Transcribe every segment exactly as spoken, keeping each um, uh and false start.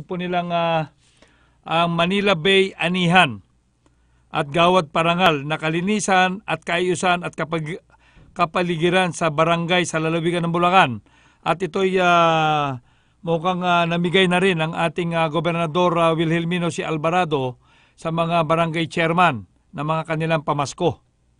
tinatawag po nilang uh, ang Manila Bay Anihan at Gawad Parangal na kalinisan at kaayusan at kapag, kapaligiran sa barangay sa lalawigan ng Bulacan. At ito'y uh, mukhang uh, namigay na rin ang ating uh, Gobernador uh, Wilhelmino C. Alvarado sa mga barangay chairman na mga kanilang pamasko.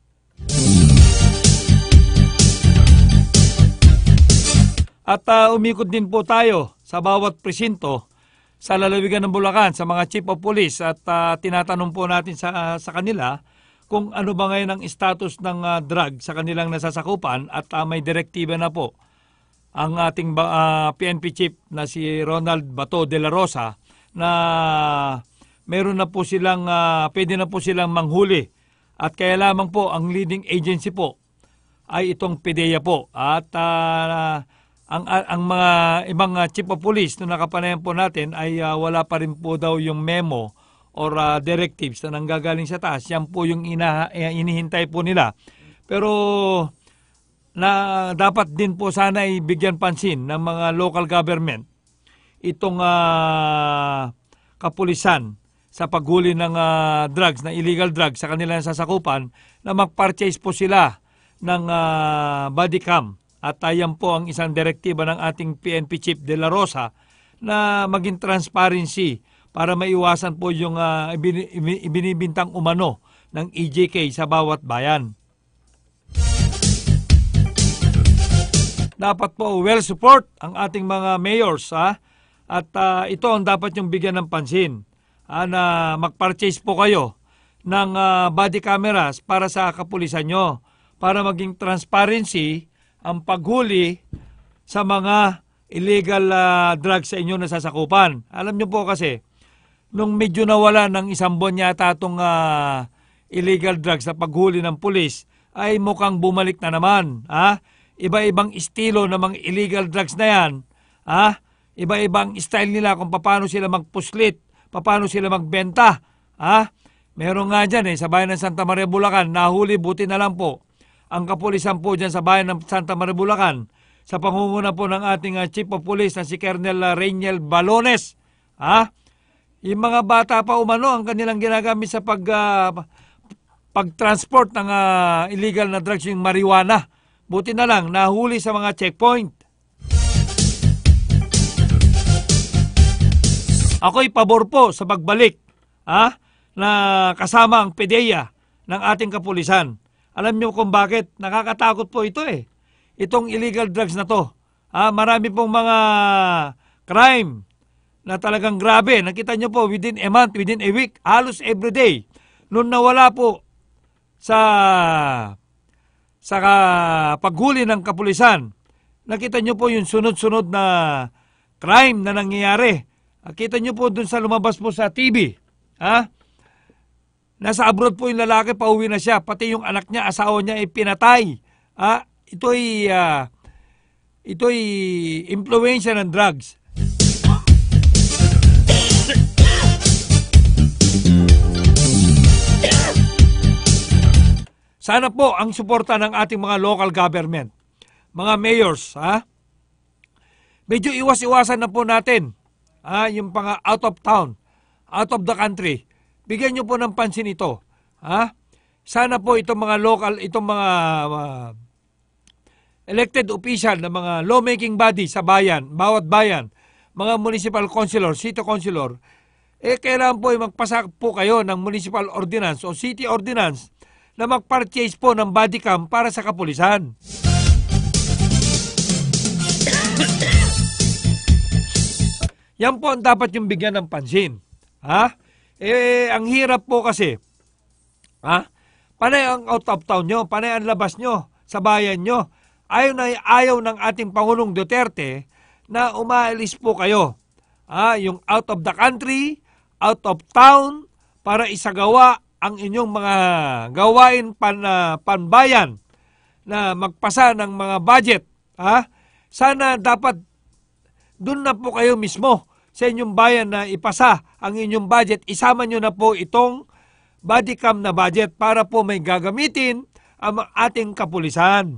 At uh, umikot din po tayo sa bawat presinto sa lalawigan ng Bulacan, sa mga chief of police at uh, tinatanong po natin sa, uh, sa kanila kung ano ba ngayon ang status ng uh, drug sa kanilang nasasakupan at uh, may direktiba na po ang ating uh, P N P chief na si Ronald Bato de la Rosa na meron na po silang, uh, pwede na po silang manghuli at kaya lamang po ang leading agency po ay itong PIDEA po at uh, Ang, ang mga ibang uh, chief of police na nakapanayan po natin ay uh, wala pa rin po daw yung memo or uh, directives na nanggagaling sa taas. Yan po yung ina, inihintay po nila. Pero na dapat din po sana ibigyan pansin ng mga local government itong uh, kapulisan sa paghuli ng uh, drugs, na illegal drugs sa kanilang sasakupan na mag-purchase po sila ng uh, body cam. At ayan po ang isang direktiba ng ating P N P Chief de la Rosa na maging transparency para maiwasan po yung uh, ibinibintang umano ng E J K sa bawat bayan. Dapat po well support ang ating mga mayors ha? At uh, ito ang dapat yung bigyan ng pansin ha, na mag-purchase po kayo ng uh, body cameras para sa kapulisan nyo para maging transparency ang paghuli sa mga illegal uh, drugs sa inyo na sasakupan. Alam nyo po kasi, nung medyo nawala ng isang buwan yata itong uh, illegal drugs sa paghuli ng pulis, ay mukhang bumalik na naman. Ha? Iba-ibang estilo ng mga illegal drugs na yan. Ha? Iba-ibang style nila kung paano sila magpuslit, paano sila magbenta. Ha? Meron nga dyan eh, sa bayan ng Santa Maria, Bulacan, nahuli, buti na lang po ang kapulisan po dyan sa bayan ng Santa Maria, Bulacan, sa pangunguna po ng ating uh, Chief of Police na si Colonel uh, Rainiel Balones. Ha? Yung mga bata pa umano ang kanilang ginagamit sa pag, uh, pag-transport ng uh, illegal na drugs, yung marijuana. Buti na lang, nahuli sa mga checkpoint. Ako'y pabor po sa pagbalik ha? Na kasama ang PIDEA ng ating kapulisan. Alam niyo kung bakit? Nakakatakot po ito eh. Itong illegal drugs na to. Ah, marami pong mga crime na talagang grabe. Nakita niyo po within a month, within a week, halos everyday. Noon nawala po sa sa paghuli ng kapulisan, nakita niyo po yung sunod-sunod na crime na nangyayari. Nakita niyo po dun sa lumabas po sa T V. Ha? Nasa abroad po yung lalaki, pauwi na siya. Pati yung anak niya, asawa niya ay pinatay. Ah, ito'y, uh, ito'y impluensya ng drugs. Sana po ang suporta ng ating mga local government, mga mayors, ha? Medyo iwas-iwasan na po natin, ha? Yung pang out of town, out of the country. Bigyan nyo po ng pansin ito. Ha? Sana po itong mga local, itong mga uh, elected official na mga lawmaking body sa bayan, bawat bayan, mga municipal councilor, city councilor, eh kailangan po magpasa po kayo ng municipal ordinance o city ordinance na mag-purchase po ng body cam para sa kapulisan. Yan po ang dapat yung bigyan ng pansin. Ha? Eh, ang hirap po kasi, ha? Panay ang out of town nyo, panay ang labas nyo sa bayan nyo. Ayaw na ayaw ng ating Pangulong Duterte na umaalis po kayo. Ha? Yung out of the country, out of town, para isagawa ang inyong mga gawain pan, uh, panbayan na magpasa ng mga budget. Ha? Sana dapat doon na po kayo mismo sa inyong bayan na ipasa ang inyong budget, isama nyo na po itong body cam na budget para po may gagamitin ang ating kapulisan.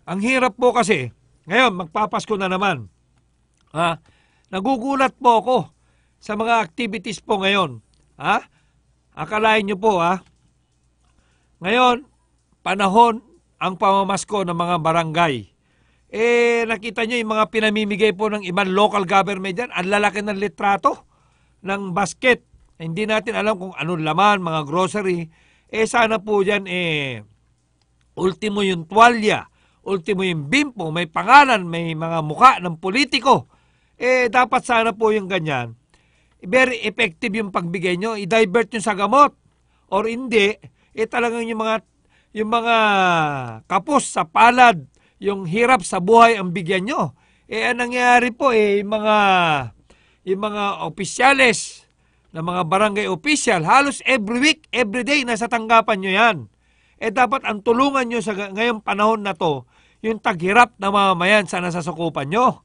Ang hirap po kasi, ngayon magpapasko na naman. Ha? Nagugulat po ako sa mga activities po ngayon. Ha? Akalain nyo po ha. Ngayon, panahon ang pamamasko ng mga barangay. Eh, nakita nyo yung mga pinamimigay po ng ibang local government dyan. Ang lalaki ng litrato ng basket. Hindi natin alam kung anong laman, mga grocery. Eh, sana po dyan, eh, ultimo yung tuwalya, ultimo yung bimpo, may pangalan, may mga muka ng politiko. Eh, dapat sana po yung ganyan. Very effective yung pagbigay nyo. I-divert nyo sa gamot. Or hindi, eh talagang yung mga, yung mga kapos sa palad, yung hirap sa buhay ang bigyan nyo. Eh, anong nangyayari po, eh, yung mga, yung mga opisyales, na mga barangay official, halos every week, every day, nasa tanggapan nyo yan. Eh, dapat ang tulungan nyo sa ngayong panahon na to, yung taghirap na mamamayan sa nasasakupan nyo.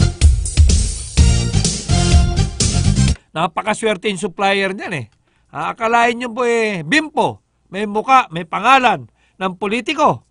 Napakaswerte yung supplier niyan eh. Akalain nyo po eh, bimpo, may muka, may pangalan ng politiko.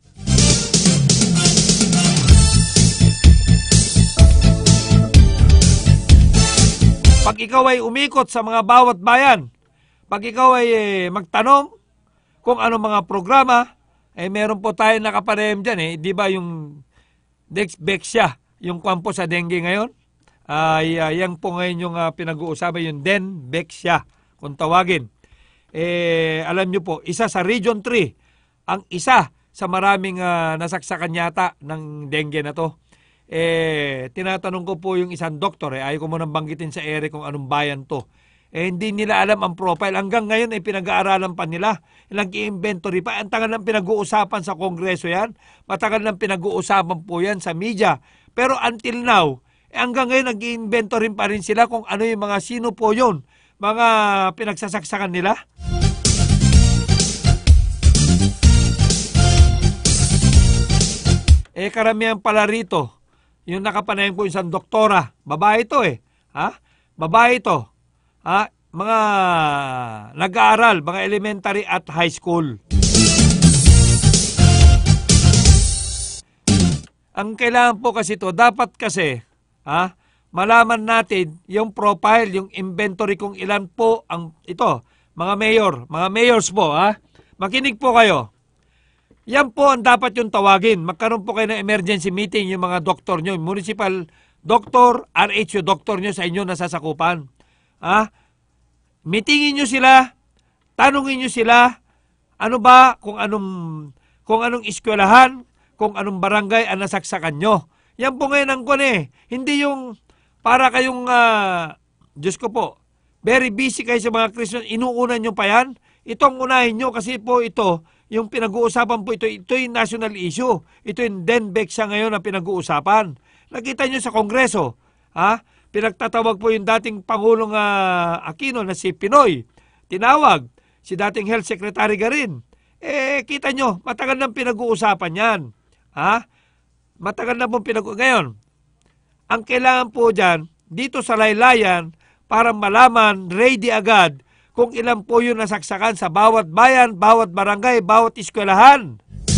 Pag ikaw ay umikot sa mga bawat bayan, pag ikaw ay eh, magtanong kung ano mga programa, eh meron po tayo nakapanayam dyan eh. Di ba yung Dexbexia, yung kwampo sa dengue ngayon? Ay uh, yan po ngayon yung uh, pinag-uusapan, yung Denbexia, kung tawagin. Eh, alam nyo po, isa sa Region three, ang isa sa maraming uh, nasaksakan yata ng dengue na to. Eh, tinatanong ko po yung isang doktor, eh, ayaw ko munang banggitin sa ere kung anong bayan to. Eh, hindi nila alam ang profile. Hanggang ngayon, eh, pinag-aaralan pa nila. Nag-i-inventory pa. Ang tagal ng pinag-uusapan sa kongreso yan. Matagal ng pinag-uusapan po yan sa media. Pero until now, eh, hanggang ngayon, nag-i-inventory pa rin sila kung ano yung mga sino po yun. Mga pinagsasaksakan nila. Eh, karamihan pala rito, yung nakapanayam ko isang doktora, babae ito eh. Ha? Babae ito. Ha? Mga nag-aaral, mga elementary at high school. Ang kailangan po kasi ito, dapat kasi, ha, malaman natin yung profile, yung inventory kung ilan po ang ito, mga mayor, mga mayors po, ha. Makinig po kayo. Yan po ang dapat yung tawagin. Magkaroon po kayo ng emergency meeting yung mga doktor nyo, municipal doctor, R H O doktor nyo sa inyo nasasakupan. Ha? Meetingin nyo sila, tanungin nyo sila, ano ba kung anong, kung anong eskwelahan, kung anong barangay ang nasaksakan nyo. Yan po ngayon ang kun eh. Hindi yung para kayong, uh, Diyos ko po, very busy kayo sa mga Christian, inuunan nyo pa yan. Itong unahin nyo kasi po ito, yung pinag-uusapan po ito, ito yung national issue. Ito yung Denbexia ngayon na pinag-uusapan. Nakita nyo sa Kongreso, ha? Pinagtatawag po yung dating Pangulong uh, Aquino na si Pinoy. Tinawag si dating Health Secretary Garin. Eh, kita nyo, matagal nang pinag-uusapan yan. Ha? Matagal na pong pinag-uusapan. Ngayon, ang kailangan po dyan, dito sa laylayan, para malaman, ready agad, kung ilan po yung nasaksakan sa bawat bayan, bawat barangay, bawat eskwelahan.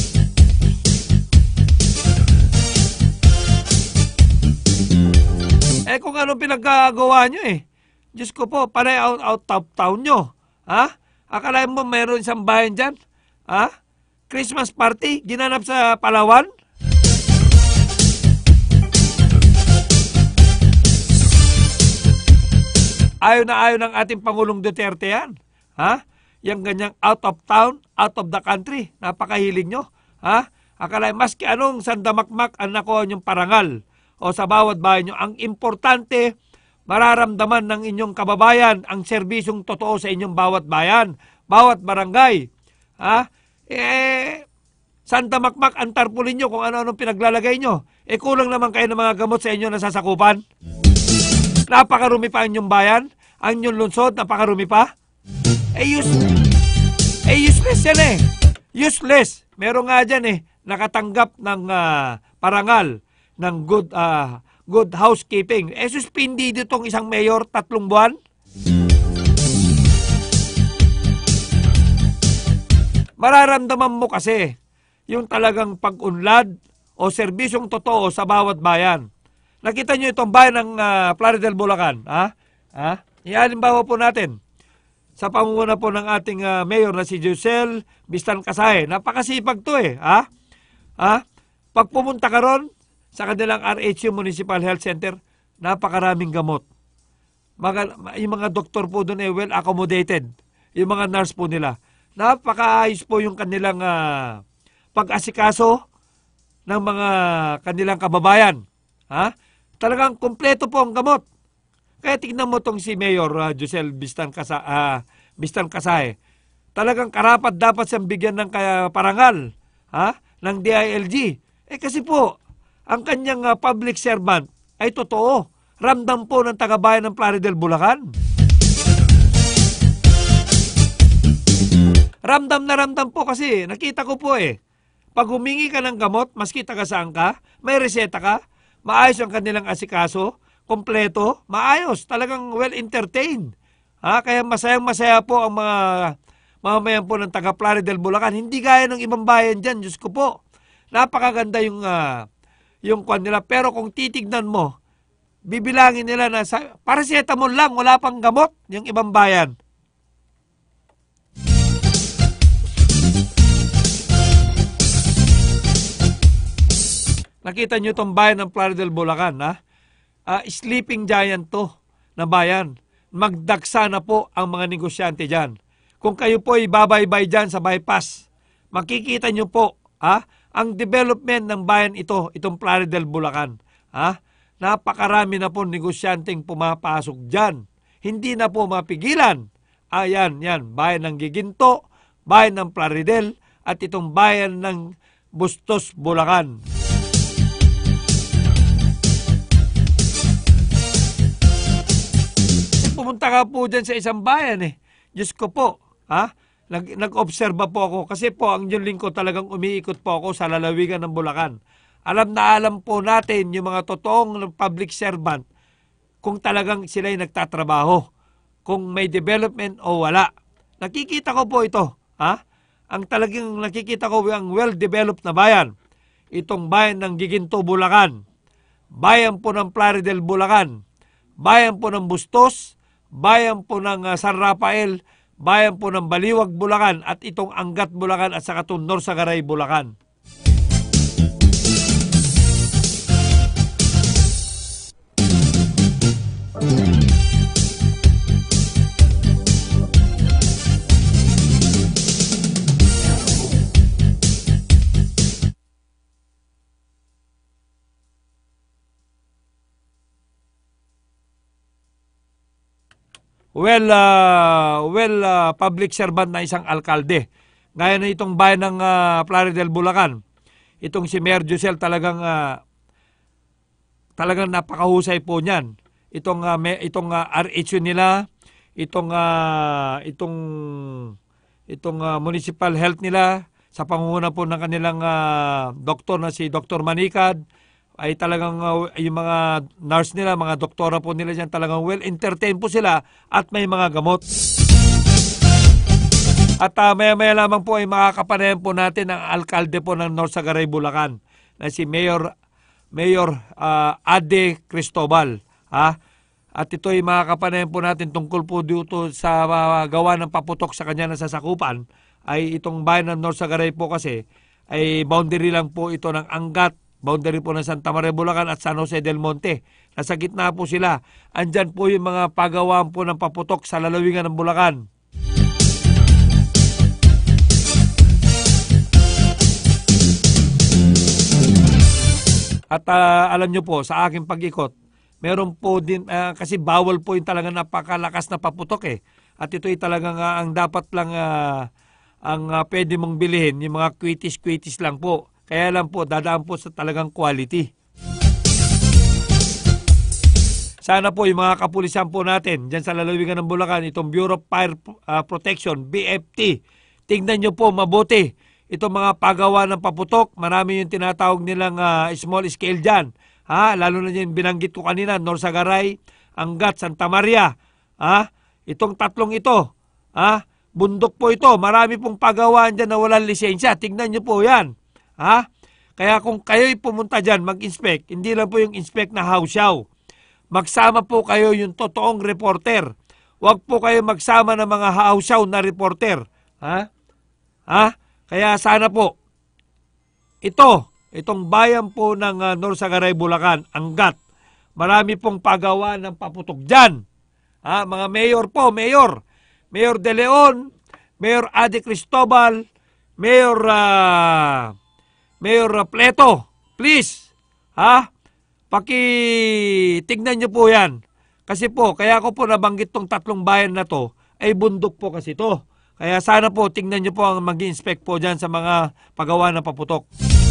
Eh kung anong pinagkagawa nyo eh. Diyos ko po, panay out, out of town nyo. Ha? Akalain mo mayroon isang bayan dyan? Ha? Christmas party, ginanap sa Palawan? Ayaw na ayaw ng ating Pangulong Duterte yan. Ha? Yang ganyang out of town, out of the country. Napakahilig nyo. Ha? Akala, maski anong sandamakmak ang nakuha nyong parangal o sa bawat bahay nyo. Ang importante, mararamdaman ng inyong kababayan ang serbisyong totoo sa inyong bawat bayan, bawat barangay. Ha? Eh, sandamakmak ang tarpulin nyo kung ano-anong pinaglalagay nyo. Eh, kulang naman kayo ng mga gamot sa inyo na sasakupan. Napakarumi pa ang inyong bayan, ang inyong lungsod, napakarumi pa. Eh, use, eh useless yan eh. Useless. Meron nga dyan eh, nakatanggap ng uh, parangal ng good uh, good housekeeping. Eh, suspindi ditong isang mayor tatlong buwan. Mararamdaman mo kasi yung talagang pag-unlad o o serbisyong totoo sa bawat bayan. Nakita nyo itong bayan ng uh, Plaridel, Bulacan. Ha? Ha? Ihalimbawa po natin sa pamumuno po ng ating uh, mayor na si Josel Bistan Kasahe. Napakasipag to eh. Ha? Ha? Pag pumunta ka ron sa kanilang R H U Municipal Health Center, napakaraming gamot. Mga, yung mga doktor po doon eh well accommodated. Yung mga nurse po nila. Napakaayos po yung kanilang uh, pag-asikaso ng mga kanilang kababayan. Ha? Talagang kumpleto po ang gamot. Kaya tignan mo tong si Mayor uh, Josel Bistan Kasa, uh, Bistan Kasahe. Talagang karapat dapat siyang bigyan ng kaya parangal, ha? Ng D I L G. Eh kasi po, ang kanyang uh, public servant ay totoo. Ramdam po ng tagabayan ng Plaridel, Bulacan. Ramdam na ramdam po kasi nakita ko po eh. Pag humingi ka ng gamot, maski taga saan ka, may reseta ka, maayos ang kanilang asikaso, kompleto, maayos, talagang well-entertained. Ha? Kaya masayang-masaya po ang mga mamamayan po ng taga Plaridel, Bulacan. Hindi gaya ng ibang bayan dyan, Diyos ko po. Napakaganda yung, uh, yung kwan nila. Pero kung titignan mo, bibilangin nila na sa, paracetamol lang, wala pang gamot, yung ibang bayan. Nakita nyo itong bayan ng Plaridel, Bulacan, ha? Uh, sleeping giant to na bayan. Magdagsa na po ang mga negosyante dyan. Kung kayo po ay babaybay dyan sa bypass, makikita nyo po, ha? Ang development ng bayan ito, itong Plaridel, Bulacan. Ha? Napakarami na po negosyanteng pumapasok dyan. Hindi na po mapigilan. Ayan, yan, bayan ng Giginto, bayan ng Plaridel, at itong bayan ng Bustos, Bulacan. Pumunta ka po dyan sa isang bayan eh. Diyos ko po, ha? Nag, nag-obserba po ako kasi po ang yung lingko talagang umiikot po ako sa lalawigan ng Bulacan. Alam na alam po natin yung mga totoong public servant kung talagang sila'y nagtatrabaho, kung may development o wala. Nakikita ko po ito, ha? Ang talagang nakikita ko ang well-developed na bayan. Itong bayan ng Giginto, Bulacan. Bayan po ng Plaridel, Bulacan. Bayan po ng Bustos. Bayan po ng uh, San Rafael, bayan po ng Baliwag, Bulacan, at itong Angat, Bulacan, at saka itong Norsagaray, Bulacan. Well, uh, well uh, public servant na isang alkalde. Gaya na itong bayan ng uh, Plaridel, Bulacan. Itong si Mayor Josel talagang uh, talagang napakahusay po niyan. Itong uh, may, itong uh, R H U nila, itong uh, itong itong uh, municipal health nila sa pangunguna po ng kanilang uh, doktor na si Doctor Manikad, ay talagang uh, yung mga nurse nila, mga doktora po nila dyan, talagang well-entertained po sila at may mga gamot. At uh, maya-maya lamang po ay makakapanayan po natin ang alkalde po ng Norsagaray, Bulacan na si Mayor Mayor uh, Ade Cristobal. Ha? At ito ay makakapanayan po natin tungkol po dito sa uh, gawa ng paputok sa kanya na sasakupan. Ay itong bayan ng Norsagaray po kasi ay boundary lang po ito ng Angat, boundary po ng Santa Maria, Bulacan at San Jose del Monte. Nasa gitna po sila. Andyan po yung mga pagawaan po ng paputok sa lalawigan ng Bulacan. At uh, alam nyo po, sa aking pag-ikot, meron po din, uh, kasi bawal po yung talagang napakalakas na paputok eh. At ito ay talagang uh, ang dapat lang, uh, ang uh, pwede mong bilhin, yung mga kwitis-kwitis lang po. Kaya lang po, dadaan po sa talagang quality. Sana po yung mga kapulisan po natin, dyan sa lalawigan ng Bulacan, itong Bureau of Fire uh, Protection, B F T, tingnan nyo po mabuti. Itong mga pagawa ng paputok, marami yung tinatawag nilang uh, small scale dyan. Ha? Lalo na yung binanggit ko kanina, Norsagaray, Angat, Santa Maria. Ha? Itong tatlong ito, ha? Bundok po ito, marami pong pagawaan dyan na walang lisensya. Tingnan nyo po yan. Ha? Kaya kung kayo'y pumunta dyan, mag-inspect, hindi lang po yung inspect na hausyaw. Magsama po kayo yung totoong reporter. Huwag po kayo magsama ng mga hausyaw na reporter. Ha? Ha? Kaya sana po, ito, itong bayan po ng uh, Norsagaray, Bulacan, Angat, marami pong pagawa ng paputok dyan. Ha? Mga mayor po, mayor. Mayor De Leon, Mayor Adi Cristobal, Mayor uh, Mayor Pleto, please, ha? Pakitignan nyo po yan. Kasi po, kaya ko po nabanggit tong tatlong bayan na to, ay bundok po kasi to. Kaya sana po, tignan nyo po ang mag-inspect po dyan sa mga paggawa ng paputok.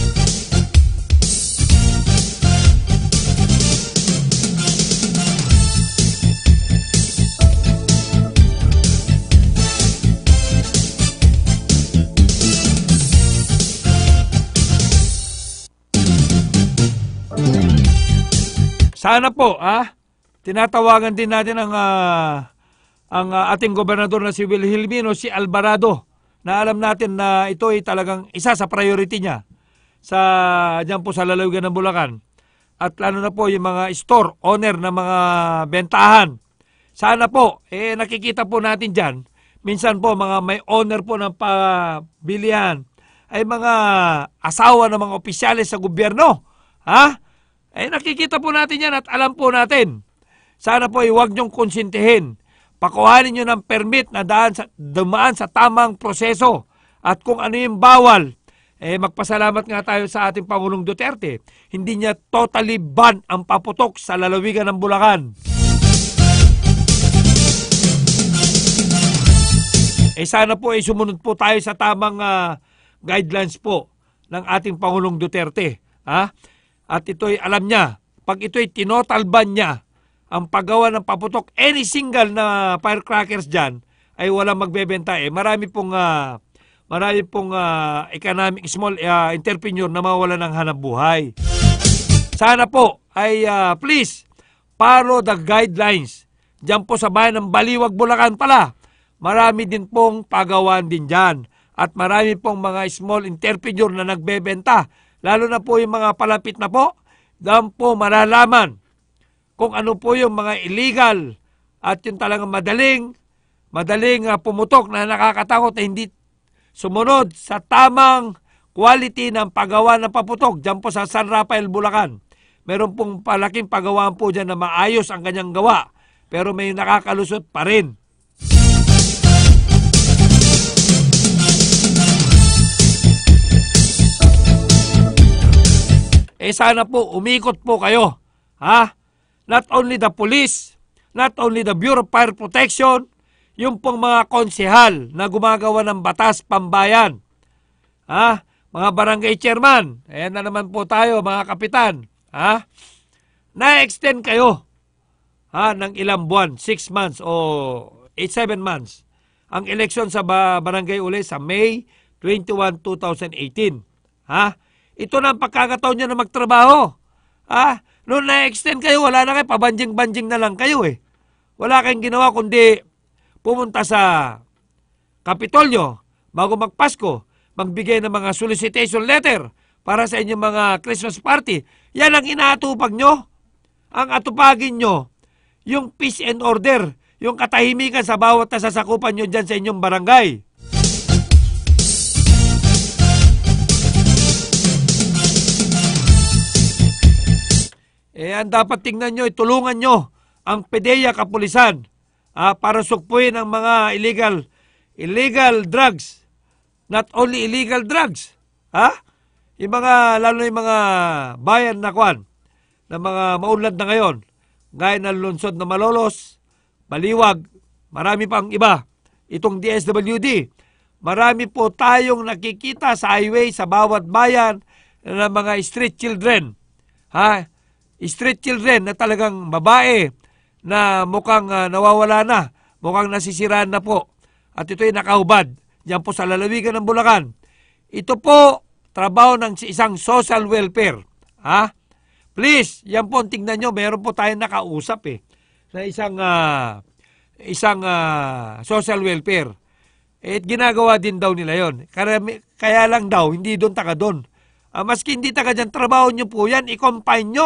Sana po, ah, tinatawagan din natin ang uh, ang uh, ating gobernador na si Wilhelmino, si Alvarado, na alam natin na ito ay talagang isa sa priority niya sa diyan po sa lalawigan ng Bulacan. At lalo na po yung mga store owner ng mga bentahan. Sana po, eh nakikita po natin diyan, minsan po mga may owner po ng pabilihan ay mga asawa ng mga opisyales sa gobyerno. Ha? Eh nakikita po natin yan at alam po natin. Sana po huwag niyong konsintihin. Pakuhanin niyo ng permit na daan sa, dumaan sa tamang proseso. At kung ano yung bawal, eh magpasalamat nga tayo sa ating Pangulong Duterte. Hindi niya totally ban ang paputok sa lalawigan ng Bulacan. Eh sana po ay eh, sumunod po tayo sa tamang uh, guidelines po ng ating Pangulong Duterte. Ha? At ito'y alam niya, pag ito'y tinotal ban niya, ang paggawa ng paputok, any single na firecrackers dyan, ay walang magbebenta eh. Marami pong, uh, marami pong uh, economic small uh, entrepreneur na mawala ng hanap buhay. Sana po ay uh, please, follow the guidelines. Diyan po sa bayan ng Baliwag, Bulacan pala, marami din pong pagawaan din dyan. At marami pong mga small entrepreneur na nagbebenta. Lalo na po yung mga palapit na po, dahil po malalaman kung ano po yung mga illegal at yung talagang madaling, madaling uh, pumutok na nakakatakot na hindi sumunod sa tamang quality ng paggawa ng paputok dyan po sa San Rafael, Bulacan. Meron pong palaking paggawaan po dyan na maayos ang kanyang gawa, pero may nakakalusot pa rin. Eh sana po umikot po kayo. Ha? Not only the police, not only the Bureau of Fire Protection, yung pong mga konsehal na gumagawa ng batas pambayan. Ha? Mga barangay chairman, ayan na naman po tayo mga kapitan. Ha? Na-extend kayo ha, ng ilang buwan, six months o eight, seven months. Ang eleksyon sa barangay uli sa May twenty-first, two thousand eighteen. Ha? Ito na ang pagkakataon nyo na magtrabaho. Ah, noon na-extend kayo, wala na kayo, pabanjing-banjing na lang kayo eh. Wala kayong ginawa kundi pumunta sa Kapitolyo bago magpasko, magbigay ng mga solicitation letter para sa inyong mga Christmas party. Yan ang inaatupag nyo. Ang atupagin nyo, yung peace and order, yung katahimikan sa bawat nasasakupan nyo dyan sa inyong barangay. Eh, ang dapat tingnan nyo, itulungan nyo ang PDEA Kapulisan ah, para sukpuin ang mga illegal illegal drugs. Not only illegal drugs. Ha? Yung mga, lalo yung mga bayan na kwan, na mga maunlad na ngayon, gaya ng lungsod na Malolos, Baliwag, marami pang iba. Itong D S W D, marami po tayong nakikita sa highway sa bawat bayan ng mga street children. Ha? Street children na talagang babae na mukhang uh, nawawala na, mukhang nasisiraan na po. At ito'y nakahubad diyan po sa lalawigan ng Bulacan. Ito po, trabaho ng isang social welfare. Ha? Please, yan po, tingnan nyo, meron po tayong nakausap eh, na isang, uh, isang uh, social welfare. Eh, ginagawa din daw nila yon. Kaya, kaya lang daw, hindi doon taka doon. Ah, maski hindi taga dyan, trabaho nyo po yan, i-confine nyo.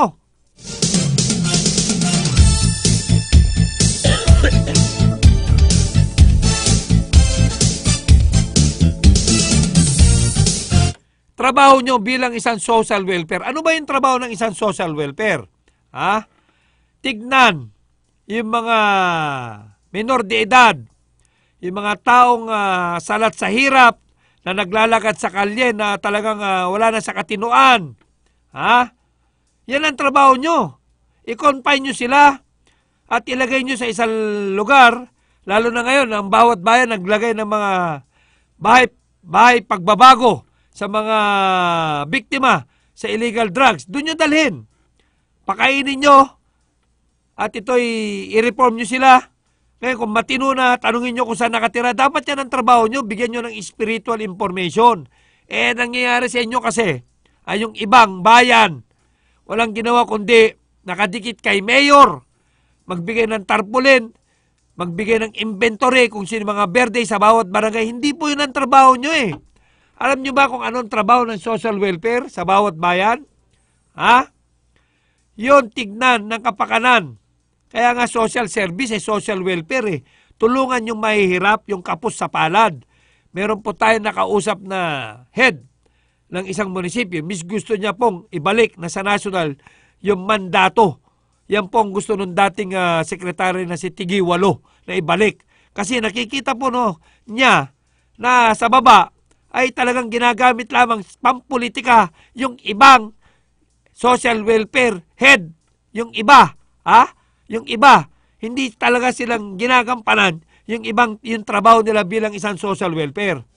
Trabaho nyo bilang isang social welfare. Ano ba yung trabaho ng isang social welfare? Ha? Tignan yung mga menor de edad, yung mga taong uh, salat sa hirap, na naglalakad sa kalye na talagang uh, wala na sa katinuan. Ha? Yan ang trabaho nyo. I-confine nyo sila at ilagay nyo sa isang lugar, lalo na ngayon, ang bawat bayan naglagay ng mga bahay, bahay pagbabago sa mga biktima sa illegal drugs. Doon nyo dalhin. Pakainin nyo at ito'y i-reform nyo sila. Ngayon, kung matino na, tanungin nyo kung saan nakatira. Dapat yan ang trabaho nyo. Bigyan nyo ng spiritual information. Eh, nangyayari sa inyo kasi, ay yung ibang bayan, walang ginawa kundi nakadikit kay mayor, magbigay ng tarpaulin, magbigay ng inventory kung sino mga birthday sa bawat barangay. Hindi po yun ang trabaho nyo eh. Alam nyo ba kung anong trabaho ng social welfare sa bawat bayan? Ha? Yun, tignan ng kapakanan. Kaya nga social service ay social welfare eh. Tulungan yung mahihirap, yung kapos sa palad. Meron po tayong nakausap na head ng isang munisipyo. Mis gusto niya pong ibalik na sa national yung mandato. Yan po ang gusto nung dating uh, sekretary na si Tigi Walo na ibalik. Kasi nakikita po no, niya na sa baba ay talagang ginagamit lamang pampolitika yung ibang social welfare head. Yung iba, ha? Yung iba, hindi talaga silang ginagampanan yung ibang yung trabaho nila bilang isang social welfare.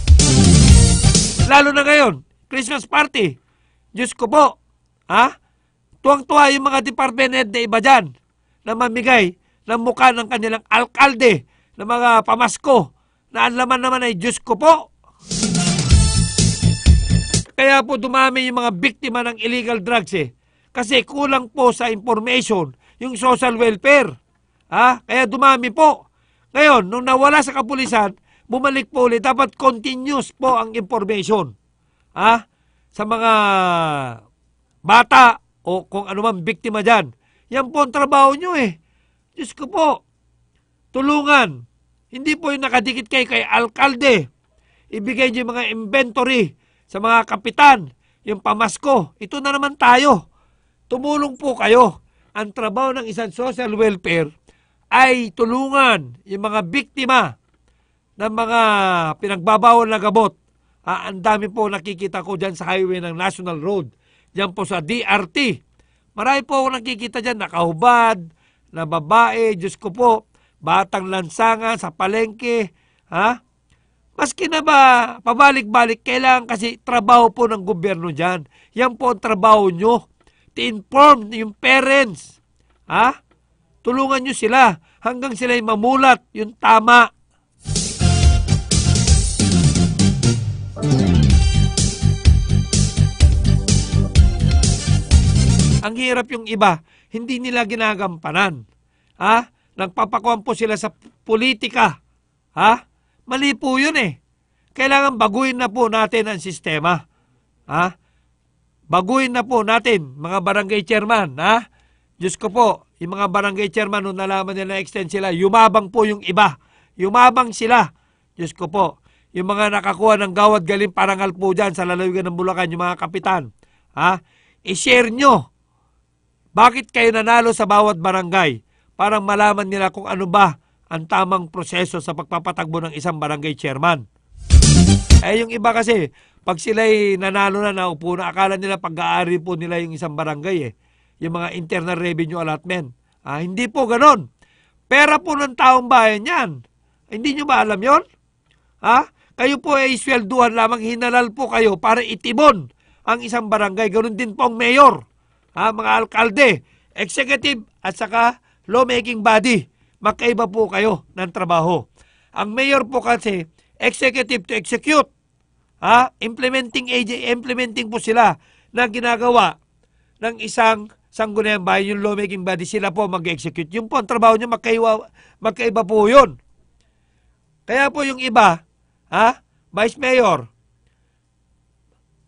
Lalo na ngayon, Christmas party. Diyos ko po, ha? Tuwang-tuwa yung mga department head na iba dyan na mamigay ng mukha ng kanilang alkalde ng mga pamasko na ang laman naman ay Diyos ko po. Kaya po dumami yung mga biktima ng illegal drugs eh. Kasi kulang po sa information yung social welfare. Ha? Kaya dumami po. Ngayon, nung nawala sa kapulisan, bumalik po ulit. Dapat continuous po ang information. Ha? Sa mga bata o kung ano man biktima dyan. Yan po ang trabaho nyo eh. Diyos ko po, tulungan. Hindi po yung nakadikit kayo kay alkalde. Ibigay nyo yung mga inventory sa mga kapitan, yung pamasko. Ito na naman tayo. Tumulong po kayo. Ang trabaho ng isang social welfare ay tulungan yung mga biktima ng mga pinagbabawal na gamot. Ah, ang dami po nakikita ko dyan sa highway ng National Road. Diyan po sa D R T. Marami po ako nakikita dyan, nakahubad, na babae, Diyos ko po, batang lansangan sa palengke. Ha? Maski na ba, pabalik-balik, kailangan kasi trabaho po ng gobyerno dyan. Yan po ang trabaho nyo. To-inform yung parents. Ha? Tulungan nyo sila hanggang sila'y mamulat yung tama. Ang hirap yung iba, hindi nila ginagampanan. Ha? Nagpapakuan po sila sa politika. Ha? Mali po yun eh. Kailangan baguhin na po natin ang sistema. Ha? Baguhin na po natin, mga barangay chairman. Ha? Diyos ko po, yung mga barangay chairman, nung nalaman nila na-extend sila, yumabang po yung iba. Yumabang sila. Diyos ko po, yung mga nakakuha ng gawad galing parangal po dyan sa lalawigan ng Bulacan, yung mga kapitan. Ha? I-share nyo. Bakit kayo nanalo sa bawat barangay? Parang malaman nila kung ano ba ang tamang proseso sa pagpapatagbo ng isang barangay chairman. Eh yung iba kasi, pag sila'y nanalo na, naupo na, akala nila pag-aari po nila yung isang barangay eh. Yung mga internal revenue allotment. Ah, hindi po ganon. Pera po ng taong bayan yan. Hindi nyo ba alam yon? Ha? Kayo po ay swelduhan lamang, hinalal po kayo para itibon ang isang barangay. Ganon din po ang mayor. Ha? Mga alkalde, executive at saka lawmaking body. Magkaiba po kayo ng trabaho. Ang mayor po kasi, executive to execute. Ha? Implementing agent, implementing po sila na ginagawa ng isang sangguniang bayan, yung lawmaking body, sila po mag-execute. Yung po ang trabaho nyo, magkaiba, magkaiba po yun. Kaya po yung iba, ha? Vice Mayor,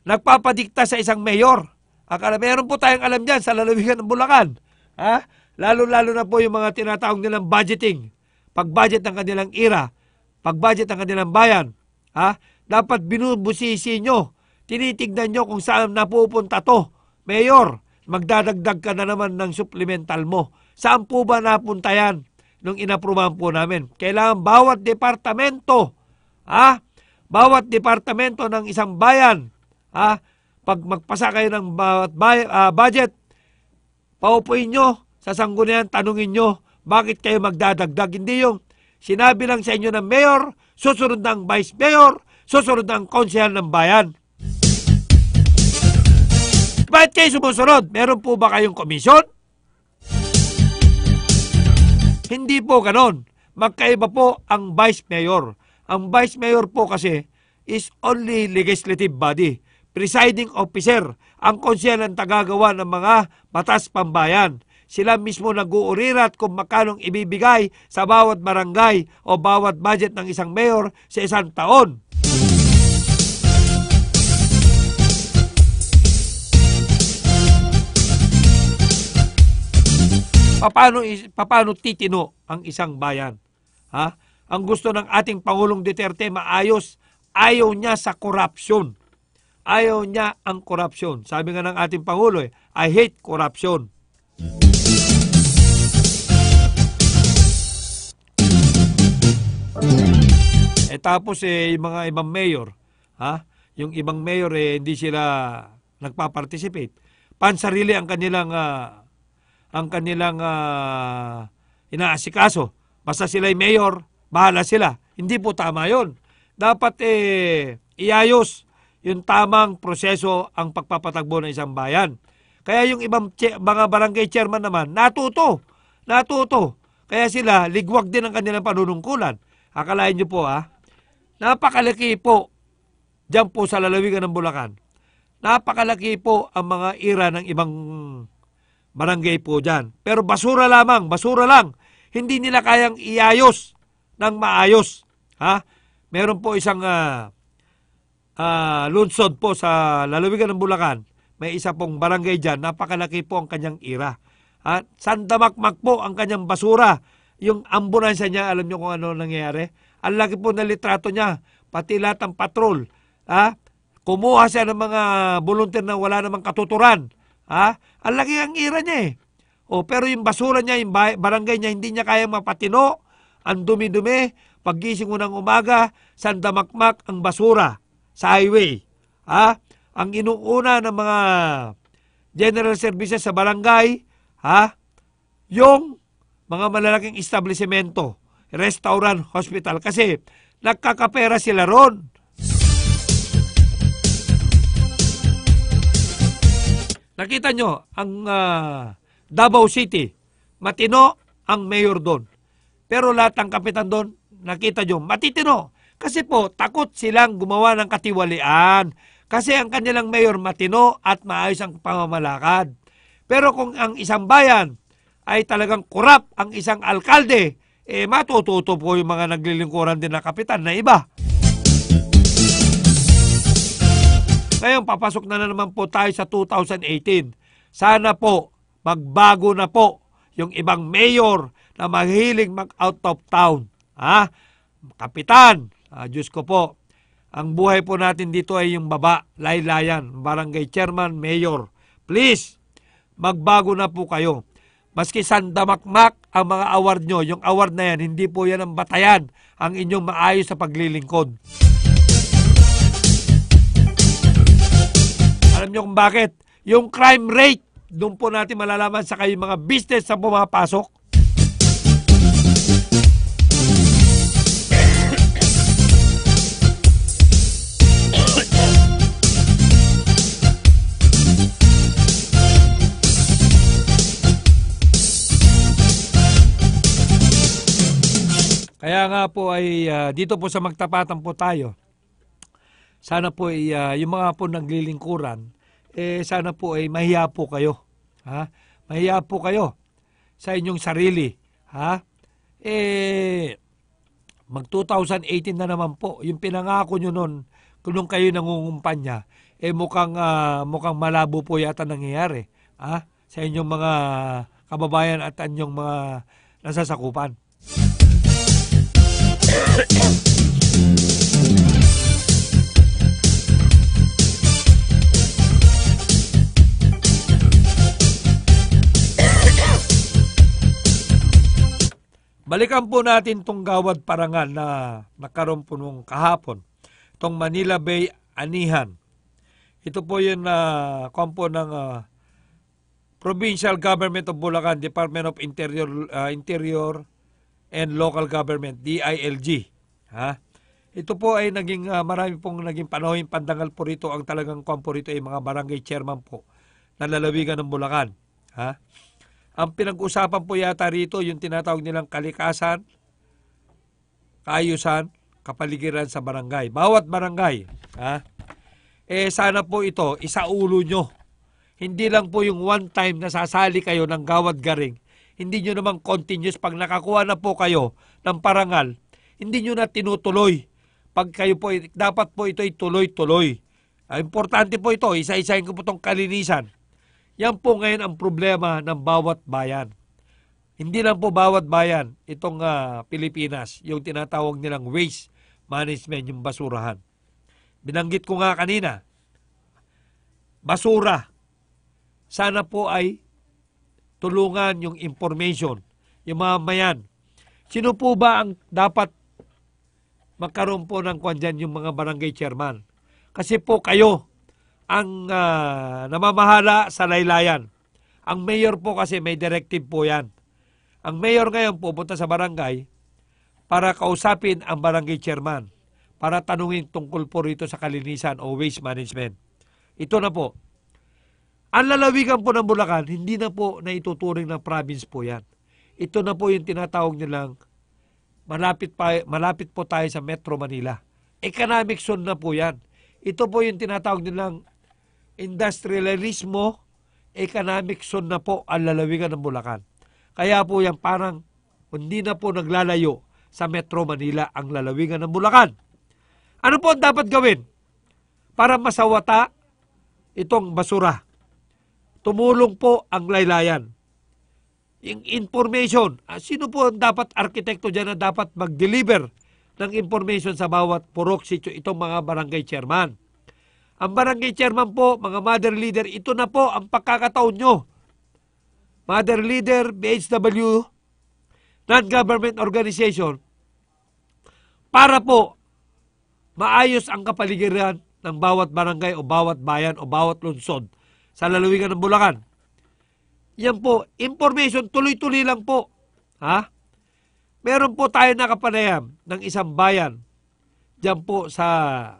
nagpapadikta sa isang mayor. Akala, meron po tayong alam dyan sa lalawigan ng Bulacan. Ha? Lalo-lalo na po yung mga tinatawag nilang budgeting. Pag-budget ng kanilang ira, pag-budget ng kanilang bayan. Ha? Dapat binubusisi nyo. Tinitignan nyo kung saan napupunta to. Mayor, magdadagdag ka na naman ng supplemental mo. Saan po ba napunta yan nung inaprubahan po namin? Kailangan bawat departamento, ha? Bawat departamento ng isang bayan, ha? Pag magpasa kayo ng bawat bay, uh, budget, paupuin nyo sa sanggunian, tanungin nyo, bakit kayo magdadagdag? Hindi yung sinabi lang sa inyo ng mayor, susunod ng vice mayor, susunod ng konsehal ng bayan. Bakit kayo sumusunod? Meron po ba kayong komisyon? Hindi po ganon. Magkaiba po ang vice mayor. Ang vice mayor po kasi is only legislative body. Presiding officer. Ang konsehal ang tagagawa ng mga batas pambayan. Sila mismo nag-uurirat kung magkanong ibibigay sa bawat barangay o bawat budget ng isang mayor sa isang taon. Paano, paano titino ang isang bayan? Ha? Ang gusto ng ating Pangulong Duterte maayos, ayaw niya sa korupsyon. Ayaw niya ang korupsyon. Sabi nga ng ating Pangulo, eh, I hate corruption. Eh tapos eh, yung mga ibang mayor, ha? Yung ibang mayor eh, hindi sila nagpa-participate. Pansarili ang kanilang uh, ang kanilang uh, inaasikaso. Basta sila'y mayor, bahala sila. Hindi po tama yon. Dapat eh, iayos yung tamang proseso ang pagpapatagbo ng isang bayan. Kaya yung ibang mga barangay chairman naman, natuto. Natuto. Kaya sila, ligwag din ang kanilang panunungkulan. Akalain nyo po ha, napakalaki po dyan po sa lalawigan ng Bulacan. Napakalaki po ang mga ira ng ibang barangay po dyan. Pero basura lamang, basura lang. Hindi nila kayang iayos ng maayos. Ha? Meron po isang uh, uh, lunsod po sa lalawigan ng Bulacan. May isa pong barangay dyan, napakalaki po ang kanyang ira. Ha? Sandamakmak po ang kanyang basura. Yung ambulansya niya, alam niyo kung ano nangyayari? Ang laki po na litrato niya, pati lahat ng patrol. Ha? Kumuha siya ng mga volunteer na wala namang katuturan. Ha? Ang laki ang ira niya eh. O, pero yung basura niya, yung barangay niya, hindi niya kayang mapatino. Ang dumi-dumi, paggising mo ng umaga, sandamakmak ang basura sa highway. Ha? Ang inuuna ng mga general services sa barangay, ha? Yung mga malalaking establishmento, restaurant, hospital. Kasi nagkakapera sila ron. Nakita nyo, ang uh, Davao City, matino ang mayor doon. Pero lahat ng kapitan doon, nakita nyo, matitino. Kasi po, takot silang gumawa ng katiwalian. Kasi ang kanilang mayor matino at maayos ang pamamalakad. Pero kung ang isang bayan ay talagang kurap ang isang alkalde, eh matututo po yung mga naglilingkuran din na kapitan na iba. Ngayon, papasok na, na naman po tayo sa two thousand eighteen. Sana po, magbago na po yung ibang mayor na mahilig mag-out of town. Ha? Kapitan, ah, Diyos ko po, ang buhay po natin dito ay yung baba, laylayan, barangay chairman, mayor. Please, magbago na po kayo. Maski sandamakmak ang mga award nyo, yung award na yan, hindi po yan ang batayan ang inyong maayos sa paglilingkod. Alam nyo kung bakit? Yung crime rate, doon po natin malalaman sa kayong mga business na pumapasok. Kaya nga po ay uh, dito po sa Magtapatan po tayo. Sana po ay uh, yung mga po naglilingkuran, eh sana po ay mahiya po kayo. Ha? Mahiya po kayo sa inyong sarili. Ha? Eh, mag two thousand eighteen na naman po. Yung pinangako nyo nun, kung kayo nangungumpanya, eh mukhang, ah, mukhang malabo po yata nangyayari ah, sa inyong mga kababayan at inyong mga nasasakupan. Balikan po natin itong Gawad Parangal na nagkaroon po nung kahapon. Itong Manila Bay Anihan. Ito po yung uh, kompo ng uh, Provincial Government of Bulacan, Department of Interior, uh, Interior and Local Government, D I L G. Ha? Ito po ay naging, uh, marami pong naging panahon pandangal po rito. Ang talagang kompo rito ay mga barangay chairman po na lalawigan ng Bulacan. Ha? Ang pinag-usapan po yata rito, yung tinatawag nilang kalikasan, kaayusan, kapaligiran sa barangay. Bawat barangay, ha? Eh sana po ito, isaulo nyo. Hindi lang po yung one time na sasali kayo ng Gawad Garing. Hindi nyo naman continuous. Pag nakakuha na po kayo ng parangal, hindi nyo na tinutuloy. Pag kayo po, dapat po ito ay tuloy-tuloy. Importante po ito, isa-isahin ko po itong kalinisan. Yan po ngayon ang problema ng bawat bayan. Hindi lang po bawat bayan, itong uh, Pilipinas, yung tinatawag nilang waste management, yung basurahan. Binanggit ko nga kanina, basura. Sana po ay tulungan yung information, yung mga mayan. Sino po ba ang dapat magkaroon po ng kwan dyan, yung mga barangay chairman? Kasi po kayo, ang uh, namamahala sa laylayan. Ang mayor po kasi may directive po yan. Ang mayor ngayon pupunta sa barangay para kausapin ang barangay chairman, para tanungin tungkol po rito sa kalinisan o waste management. Ito na po. Ang lalawigan po ng Bulacan, hindi na po na ituturing ng province po yan. Ito na po yung tinatawag nilang malapit, pa, malapit po tayo sa Metro Manila. Economic zone na po yan. Ito po yung tinatawag nilang industrialismo, economic zone na po ang lalawigan ng Bulacan. Kaya po yan parang hindi na po naglalayo sa Metro Manila ang lalawigan ng Bulacan. Ano po ang dapat gawin para masawata itong basura? Tumulong po ang laylayan. Yung information, sino po ang dapat arkitekto dyan na dapat mag-deliver ng information sa bawat purok, sitio, itong mga barangay chairman? Ang barangay chairman po, mga mother leader, ito na po ang pagkakataon nyo. Mother leader, B H W, non-government organization, para po maayos ang kapaligiran ng bawat barangay o bawat bayan o bawat lungsod sa lalawigan ng Bulacan. Yan po, information, tuloy-tuloy lang po. Ha? Meron po tayo nakapanayam ng isang bayan dyan po sa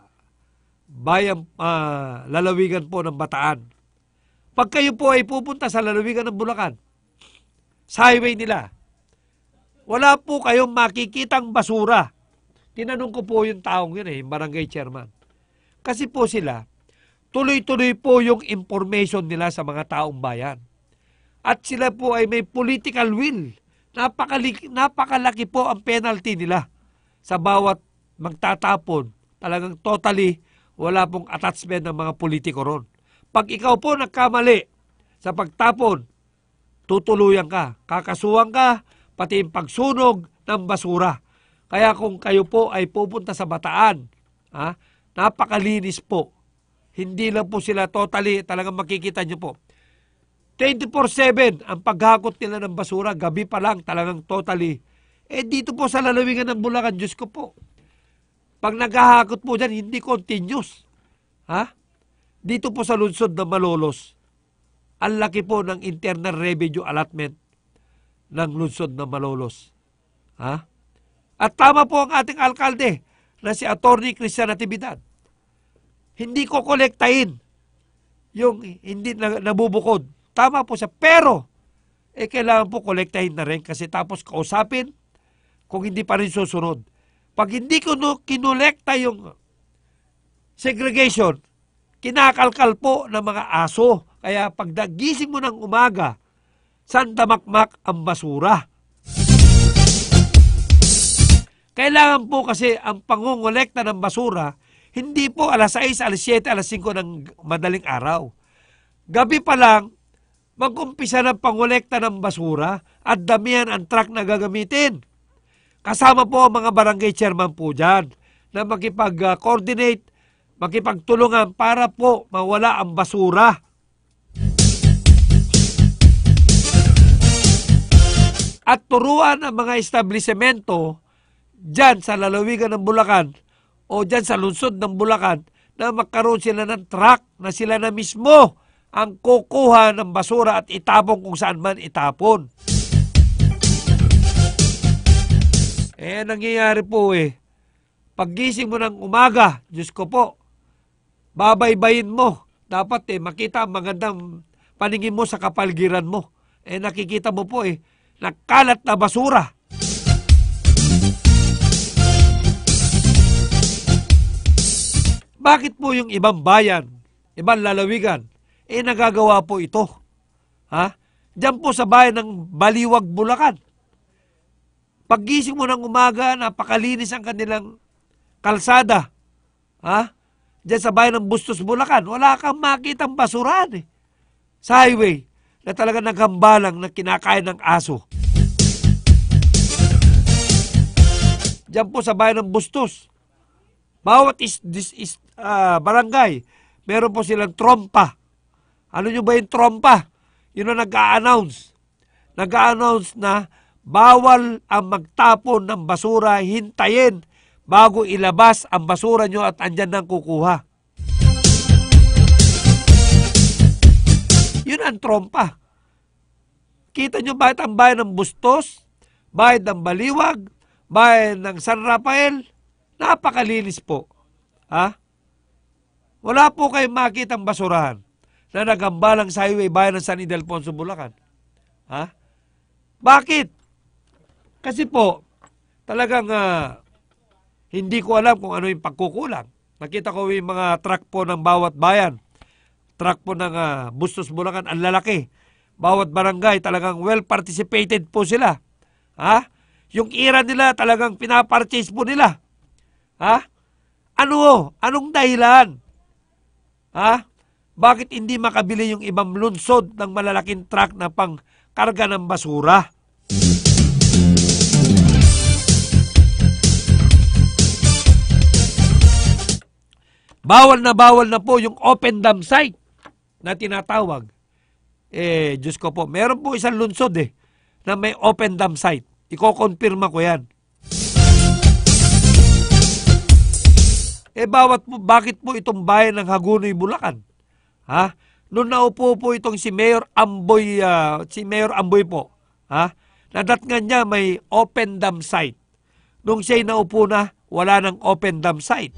bayan, uh, lalawigan po ng Bataan. Pag kayo po ay pupunta sa lalawigan ng Bulacan, sa highway nila, wala po kayong makikitang basura. Tinanong ko po yung taong yun eh, yung barangay chairman. Kasi po sila, tuloy-tuloy po yung information nila sa mga taong bayan. At sila po ay may political will. Napakalaki, napakalaki po ang penalty nila sa bawat magtatapon. Talagang totally wala pong attachment ng mga politiko ron. Pag ikaw po nagkamali sa pagtapon, tutuluyan ka, kakasuhan ka, pati yung pagsunog ng basura. Kaya kung kayo po ay pupunta sa Bataan, ha, napakalinis po. Hindi lang po sila totally, talagang makikita nyo po. twenty-four seven ang paghakot nila ng basura, gabi pa lang, talagang totally. Eh dito po sa lalawigan ng Bulacan, Diyos ko po, pag naghahakot po dyan, hindi continuous. Ha? Dito po sa lungsod ng Malolos, ang laki po ng internal revenue allotment ng lungsod ng Malolos. Ha? At tama po ang ating alkalde na si Attorney Christian Natividad. Hindi ko kolektahin yung hindi na, nabubukod. Tama po siya. Pero, eh kailangan po kolektahin na rin kasi tapos kausapin kung hindi pa rin susunod. Pag hindi ko no, kinolekta yung segregation, kinakalkal po ng mga aso. Kaya pag nagising mo ng umaga, saan damakmak ang basura? Kailangan po kasi ang pangungolekta ng basura, Hindi po alas sais, alas siyete, alas singko ng madaling araw. Gabi pa lang, mag-umpisa ng pangolekta ng basura at damihan ang truck na gagamitin. Kasama po ang mga barangay chairman po dyan na makipag-coordinate, makipagtulungan para po mawala ang basura. At turuan ang mga establishmento dyan sa lalawigan ng Bulacan o dyan sa lungsod ng Bulacan na magkaroon sila ng truck na sila na mismo ang kukuha ng basura at itapon kung saan man itapon. Eh, nangyayari po eh, paggising mo ng umaga, Diyos ko po, babaybayin mo. Dapat eh, makita ang magandang paningin mo sa kapaligiran mo. Eh, nakikita mo po eh, nakalat na basura. Bakit po yung ibang bayan, ibang lalawigan, eh nagagawa po ito? Ha? Diyan po sa bayan ng Baliwag, Bulacan. Paggising mo ng umaga, napakalinis ang kanilang kalsada. Ha? Diyan sa bayan ng Bustos, Bulacan, wala kang makitang basurahan eh. Sa highway, na talaga naghambalang na kinakain ng aso. Diyan po sa bayan ng Bustos, bawat is, is, is, uh, barangay, meron po silang trompa. Ano nyo ba yung trompa? Yun ang nag-a-announce. Nag-a-announce na bawal ang magtapon ng basura, hintayin bago ilabas ang basura nyo at andyan nang kukuha. Yun ang trompa. Kita nyo bakit ang bayan ng Bustos, bayan ng Baliwag, bayan ng San Rafael, napakalinis po. Ha? Wala po kayong makitang basurahan na nagambalang sa highway bayan ng San Ildefonso, Bulacan. Ha? Bakit? Kasi po, talagang uh, hindi ko alam kung ano yung pagkukulang. Nakita ko yung mga truck po ng bawat bayan. Truck po ng uh, Bustos, Bulacan, ang lalaki. Bawat barangay, talagang well participated po sila. Ha? Yung ira nila, talagang pinaparchase po nila. Ha? Ano? Anong dahilan? Ha? Bakit hindi makabili yung ibang lunsod ng malalaking truck na pang karga ng basura? Bawal na bawal na po yung open dam site na tinatawag. Eh, Diyos ko po, meron po isang lunsod eh, na may open dam site. Iko-confirma ko yan. Eh, bawat po, bakit po itong bayan ng Hagunoy, Bulacan? Ha? Noon naupo po itong si Mayor Amboy, uh, si Mayor Amboy po, ha? Nadatngan niya may open dam site. Nung siya'y naupo na, wala nang open dam site.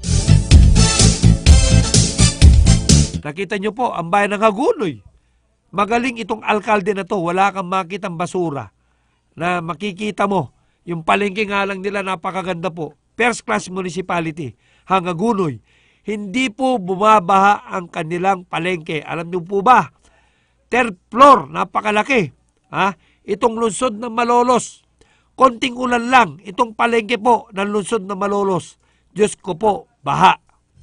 Nakita niyo po, ang bayan ng Hagunoy. Magaling itong alkalde na to, wala kang makitang basura na makikita mo. Yung palengke nga lang nila, napakaganda po. First class municipality, Hagunoy. Hindi po bumabaha ang kanilang palengke. Alam niyo po ba? Third floor, napakalaki. Ha? Itong lungsod ng Malolos. Konting ulan lang, itong palengke po ng lungsod ng Malolos. Diyos ko po, baha.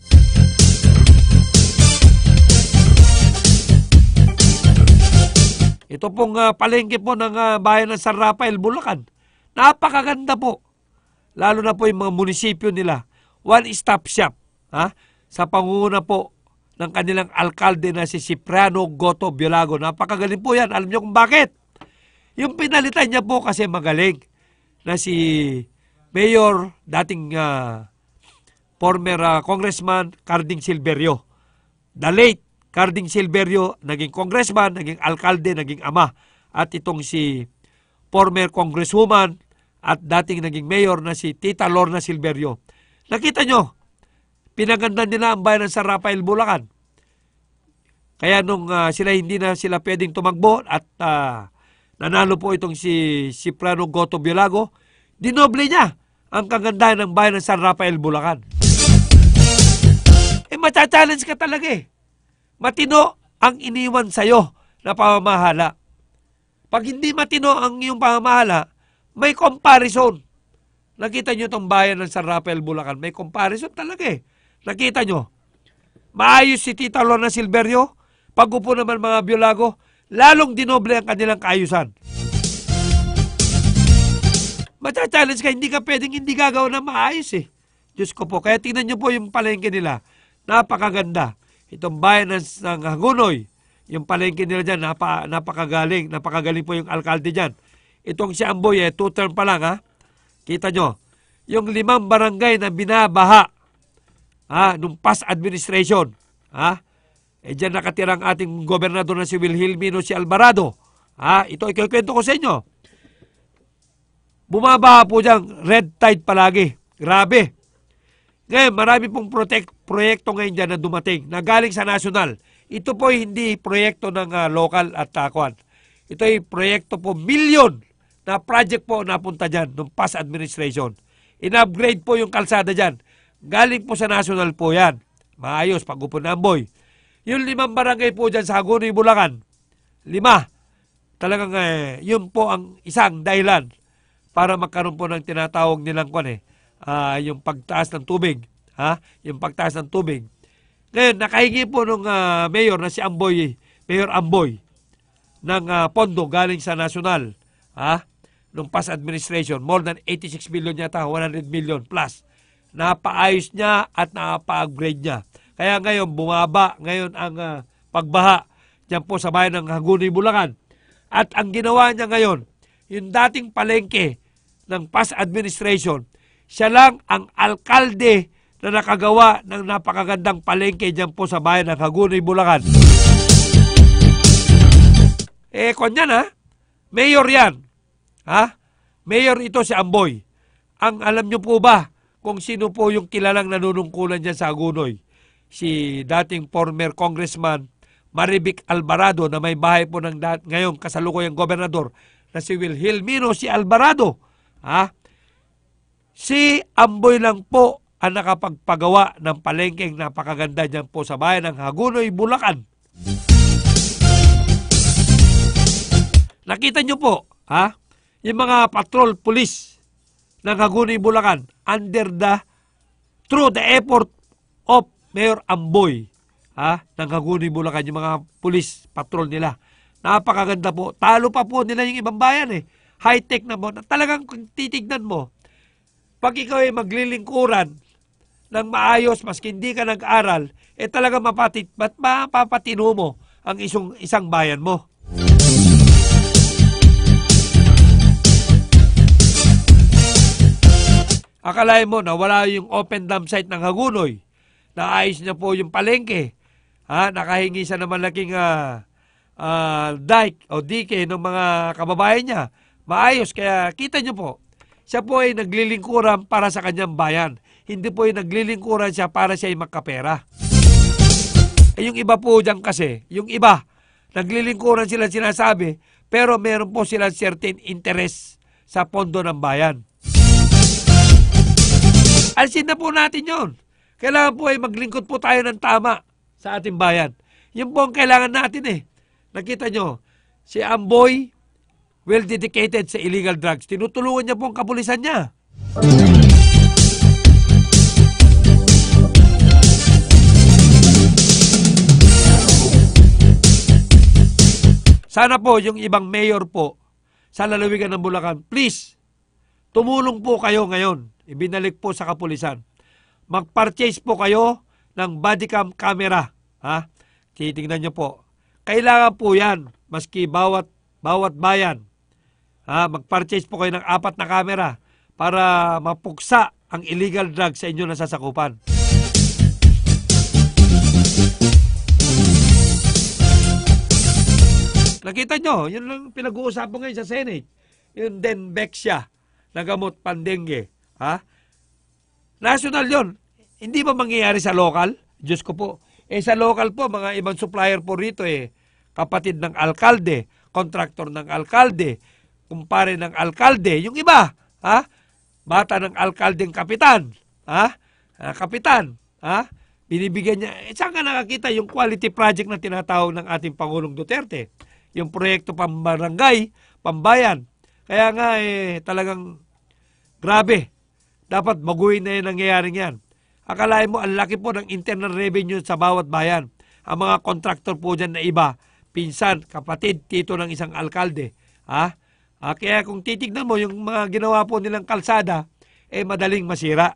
Ito pong uh, palengke po ng uh, bayan ng San Rafael, Bulacan. Napakaganda po. Lalo na po yung mga munisipyo nila. One-stop shop. Ha? Sa pangunguna po ng kanilang alkalde na si Cipriano Goto Biolago. Napakagaling po yan. Alam niyo kung bakit? Yung pinalitan niya po kasi magaling na si Mayor, dating uh, former uh, Congressman Carding Silverio. The late Carding Silverio, naging congressman, naging alkalde, naging ama. At itong si former congresswoman at dating naging mayor na si Tita Lorna Silverio. Nakita nyo, pinaganda nila ang bayan ng San Rafael, Bulacan. Kaya nung uh, sila hindi na sila pwedeng tumakbo at uh, nanalo po itong si Cipriano Goto Biolago, dinoble niya ang kagandahan ng bayan ng San Rafael, Bulacan. Eh, matcha-challenge ka talaga eh. Matino ang iniwan sa'yo na pamamahala. Pag hindi matino ang iyong pamamahala, may comparison. Nakita nyo itong bayan ng San Rafael, Bulacan, may comparison talaga eh. Nakita nyo, maayos si Tita Lorna Silverio, pag-upo naman mga Biolago, lalong dinoble ang kanilang kaayusan. Matcha-challenge ka, hindi ka pwedeng hindi gagawa ng maayos eh. Diyos ko po, kaya tingnan nyo po yung palengke nila. Napakaganda. Itong bayan ng, ng Hagunoy, yung palengke nila dyan, napa, napakagaling. Napakagaling po yung alkalde dyan. Itong si Amboy, eh, two term pa lang ha. Kita nyo, yung limang barangay na binabaha ha, nung past administration. Ha? Eh dyan nakatirang ating gobernador na si Wilhelmino si Alvarado. Ha? Ito, ikikwento ko sa inyo. Bumabaha po dyan, red tide palagi. Grabe. Ngayon, marami pong protect, proyekto ngayon dyan na dumating na galing sa national. Ito po hindi proyekto ng uh, local at takuan. Ito ay proyekto po, milyon na project po napunta dyan ng past administration. In-upgrade po yung kalsada dyan. Galing po sa national po yan. Maayos, pag-upo na Amboy. Yung limang barangay po dyan sa Hagunoy, Bulacan, lima. Talagang eh, yun po ang isang dahilan para magkaroon po ng tinatawag nilang kwan eh, uh, yung pagtaas ng tubig. Ha? Yung pagtaas ng tubig. Ngayon, nakahingi po nung uh, mayor na si Amboy, Mayor Amboy, ng uh, pondo galing sa national. Ha? Nung past administration, more than eighty-six billion yata, one hundred million plus. Napaayos niya at napa-upgrade niya. Kaya ngayon, bumaba ngayon ang uh, pagbaha dyan po sa bayan ng Hagunoy, Bulacan. At ang ginawa niya ngayon, yung dating palengke ng past administration, siya lang ang alkalde na nakagawa ng napakagandang palengke dyan po sa bayan ng Hagunoy, Bulacan. Eh, kung yan ha, mayor yan. Ha? Mayor ito si Amboy. Ang alam nyo po ba kung sino po yung kilalang nanunungkulan dyan sa Hagunoy? Si dating former congressman Marivic Alvarado na may bahay po ng ngayon kasalukuyang gobernador na si Wilhelmino si Alvarado. Ha? Si Amboy lang po ang nakapagpagawa ng palengkeng napakaganda dyan po sa bayan ng Hagunoy, Bulacan. Nakita nyo po, ha? Yung mga patrol police ng Hagunoy, Bulacan under the, through the effort of Mayor Amboy, ha? Ng Hagunoy, Bulacan, yung mga police patrol nila. Napakaganda po. Talo pa po nila yung ibang bayan eh. High-tech na po. Talagang kung titignan mo, pag ikaw ay maglilingkuran ng maayos, maski hindi ka nag-aral, eh talagang mapatit, ba't mapapatino mo ang isang, isang bayan mo? Akalain mo na wala yung open dam site ng Hagunoy. Naayos niya po yung palengke. Ha? Nakahingi siya ng malaking uh, uh, dike o dike ng mga kababayan niya. Maayos. Kaya kita niyo po, siya po ay naglilingkuran para sa kanyang bayan. Hindi po ay naglilingkuran siya para siya ay magkapera. Eh, yung iba po dyan kasi, yung iba, naglilingkuran sila sinasabi, pero meron po silang certain interest sa pondo ng bayan. Alsin na po natin yon. Kailangan po ay maglingkod po tayo ng tama sa ating bayan. Yun po ang kailangan natin eh. Nakita nyo, si Amboy, well dedicated sa illegal drugs. Tinutulungan niya po ang kapulisan niya. Sana po yung ibang mayor po sa lalawigan ng Bulacan, please, tumulong po kayo ngayon. Ibinalik po sa kapulisan. Mag-purchase po kayo ng bodycam camera. Ha? Titingnan nyo po. Kailangan po yan, maski bawat, bawat bayan. Ha? Mag-purchase po kayo ng apat na camera para mapuksa ang illegal drugs sa inyo na sasakupan. Nakita nyo, yun lang pinag-uusapan ngayon sa Senate. Yung Denbexia na gamot pandengge. Ha? National yon. Hindi ba mangyayari sa local? Diyos ko po. Eh sa local po, mga ibang supplier po rito eh, kapatid ng alkalde, kontraktor ng alkalde, kumpare ng alkalde, yung iba, ha? Bata ng alkaldeng kapitan, ha? Ah, kapitan, ha? Binibigyan niya, eh saan ka nakakita yung quality project na tinatawag ng ating Pangulong Duterte? Yung proyekto pambarangay, pambayan. Kaya nga eh, talagang grabe. Dapat baguhin na yung nangyayaring yan. Akalain mo, ang laki po ng internal revenue sa bawat bayan. Ang mga contractor po dyan na iba, pinsan, kapatid, tito ng isang alkalde. Ha? Ah, kaya kung titignan mo, yung mga ginawa po nilang kalsada, eh madaling masira.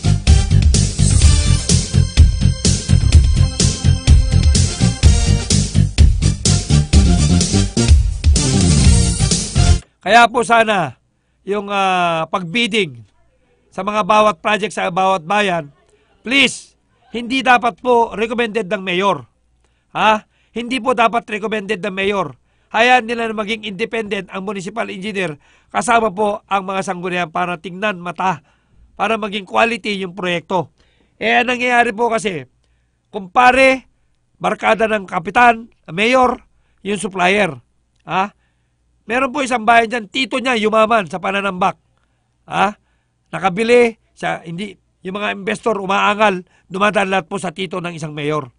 Kaya po sana, yung uh, pagbidding sa mga bawat project sa bawat bayan, please, hindi dapat po recommended ng mayor. Ha? Hindi po dapat recommended ng mayor. Hayaan nila na maging independent ang municipal engineer kasama po ang mga sanggunian para tingnan mata, para maging quality yung proyekto. Eh, ang nangyayari po kasi, kumpare, barkada ng kapitan, mayor, yung supplier. Ha? Meron po isang bayan dyan, tito niya yumaman sa pananambak. Ha? Nakabili, sa, hindi, yung mga investor umaangal, dumadaan lahat po sa tito ng isang mayor.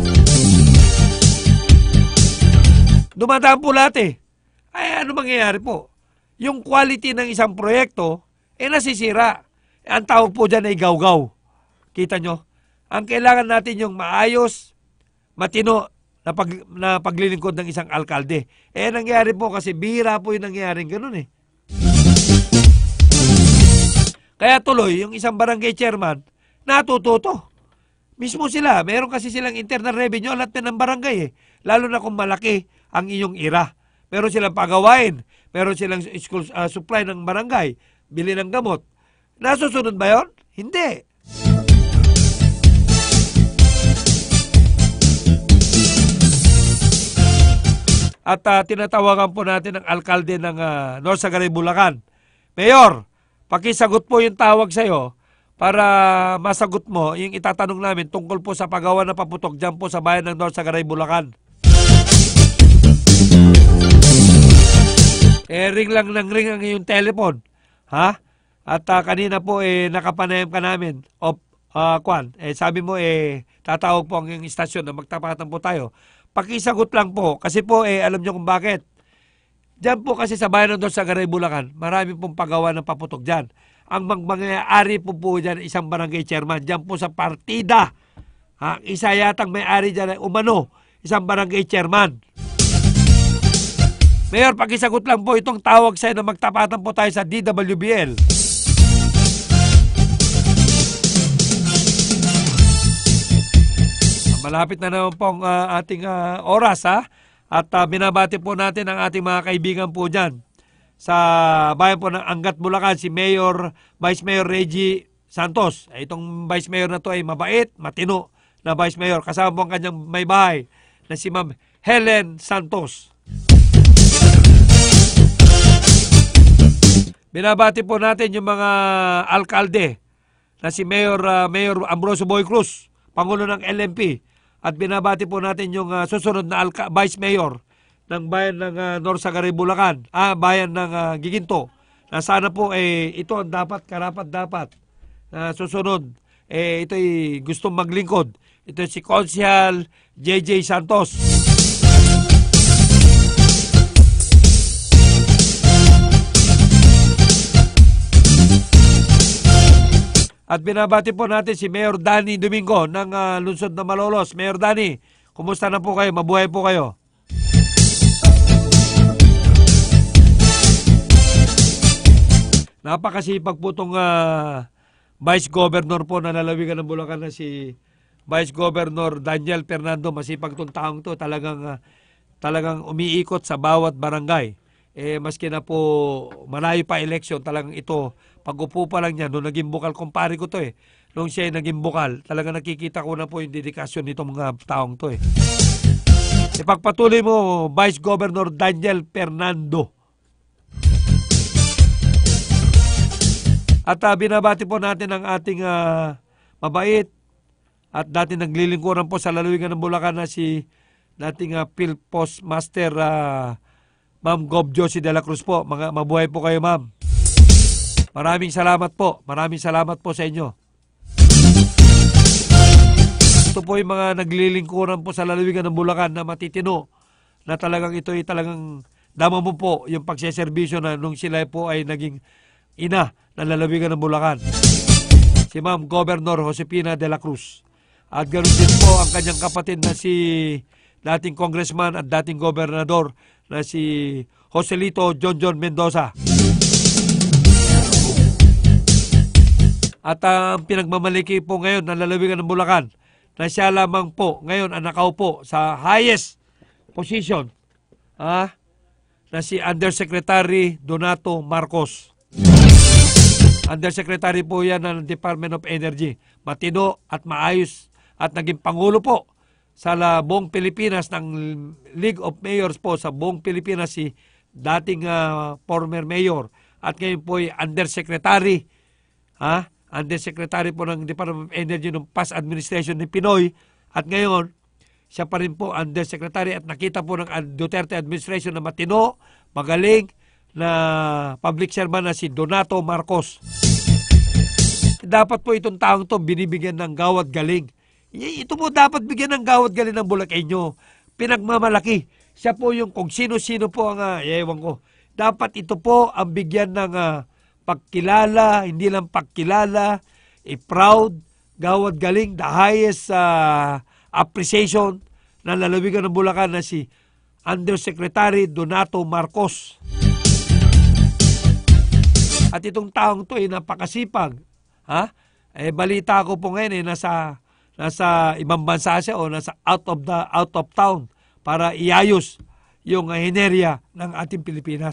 Dumadaan po lahat eh. Ay, ano mangyayari po? Yung quality ng isang proyekto, eh nasisira. Eh, ang tawag po dyan ay gaw-gaw. Kita nyo? Ang kailangan natin yung maayos, matino, na, pag, na paglilingkod ng isang alkalde. Eh, nangyayari po kasi bihira po yung nangyayaring ganun eh. Kaya tuloy, yung isang barangay chairman, natututo. Mismo sila, meron kasi silang internal revenue, lahat na ng barangay eh. Lalo na kung malaki ang iyong ira. Meron silang pagawain, meron silang school uh, supply ng barangay, bili ng gamot. Nasusunod ba yon? Hindi. At uh, tinatawagan po natin ang alkalde ng uh, North Sagaray, Bulacan. Mayor, pakisagot po yung tawag sa'yo para masagot mo yung itatanong namin tungkol po sa paggawa ng paputok dyan po sa bayan ng North Sagaray, Bulacan. Eh, ring lang ng ring ang iyong telepon. Ha? At uh, kanina po, eh, nakapanayam ka namin. O, uh, Kwan, eh, sabi mo, eh, tatawag po ang iyong istasyon na magtapatan po tayo. Pakisagot lang po. Kasi po, eh, alam nyo kung bakit. Diyan po kasi sa bayan ng North Sagaray, Bulacan, marami pong paggawa ng paputok dyan. Ang mag-ari po po dyan, isang barangay chairman. Diyan po sa partida. Ha? Isa yatang may-ari dyan ay umano, isang barangay chairman. Mayor, pakisagot lang po itong tawag sa'yo na magtapatan po tayo sa D W B L. Malapit na naman po ang uh, ating uh, oras ha. At uh, binabati po natin ang ating mga kaibigan po dyan. Sa bayan po ng Angat, Bulacan, si Mayor, Vice Mayor Reggie Santos. Itong Vice Mayor na to ay mabait, matino na Vice Mayor. Kasama po ang kanyang may bahay na si Ma'am Helen Santos. Binabati po natin yung mga alkalde na si Mayor, uh, Mayor Ambrosio Boy Cruz, Pangulo ng L M P. At binabati po natin yung uh, susunod na Alka- Vice Mayor ng bayan ng uh, North Sagaray, Bulacan, ah, bayan ng uh, Giginto. Na sana po eh, ito ang dapat, karapat dapat na uh, susunod. Eh, ito'y gustong maglingkod. Ito si Konsyal J J Santos. At binabati po natin si Mayor Danny Domingo ng uh, Lungsod ng Malolos. Mayor Danny, kumusta na po kayo? Mabuhay po kayo. Napakasipag po itong uh, Vice Governor po na lalawigan ng Bulacan na si Vice Governor Daniel Fernando. Masipag itong taong to. Talagang, uh, talagang umiikot sa bawat barangay. Eh, maski na po malayo pa eleksyon, talagang ito, pag-upo pa lang niya, nung naging bukal, kumpare ko to eh, nung siya ay naging bukal, talagang nakikita ko na po yung dedikasyon nitong mga taong to eh. Ipagpatuloy mo, Vice Governor Daniel Fernando. At uh, binabati po natin ang ating uh, mabait at dati naglilingkuran po sa lalawigan ng Bulacan na si dating uh, Field Postmaster uh, Ma'am Gob Josie de la Cruz po. Mga, mabuhay po kayo, ma'am. Maraming salamat po. Maraming salamat po sa inyo. Ito po yung mga naglilingkuran po sa lalawigan ng Bulacan na matitino na talagang ito ay talagang dama mo po yung pagseserbisyo na nung sila po ay naging ina ng lalawigan ng Bulacan. si Ma'am Governor Josefina de la Cruz. At ganoon din po ang kanyang kapatid na si dating congressman at dating gobernador na si Joselito John John Mendoza. At ang uh, pinagmamaliki po ngayon ng lalawigan ng Bulacan na siya lamang po ngayon ang nakaupo sa highest position, ah, na si Undersecretary Donato Marcos. Undersecretary po yan ng Department of Energy. Matino at maayos at naging Pangulo po sa buong Pilipinas ng League of Mayors po sa buong Pilipinas si dating uh, former mayor at ngayon po ay Undersecretary, ha? Undersecretary po ng Department of Energy ng past administration ni Pinoy at ngayon siya pa rin po Undersecretary at nakita po ng Duterte administration na matino, magaling na public servant na si Donato Marcos. Dapat po itong taong to binibigyan ng gawad galing. Ito po dapat bigyan ng gawad galing ng Bulakenyo. Pinagmamalaki. Siya po yung kung sino-sino po ang, uh, ewan ko, dapat ito po ang bigyan ng uh, pagkilala, hindi lang pagkilala, i-proud, gawad galing, the highest uh, appreciation ng lalawigan ng Bulacan na si Undersecretary Donato Marcos. At itong taong to ay napakasipag. Ha? Eh, balita ko po ngayon eh, nasa, nasa ibang bansa siya o nasa out of, the, out of town para iayos yung uh, henerya ng ating Pilipinas.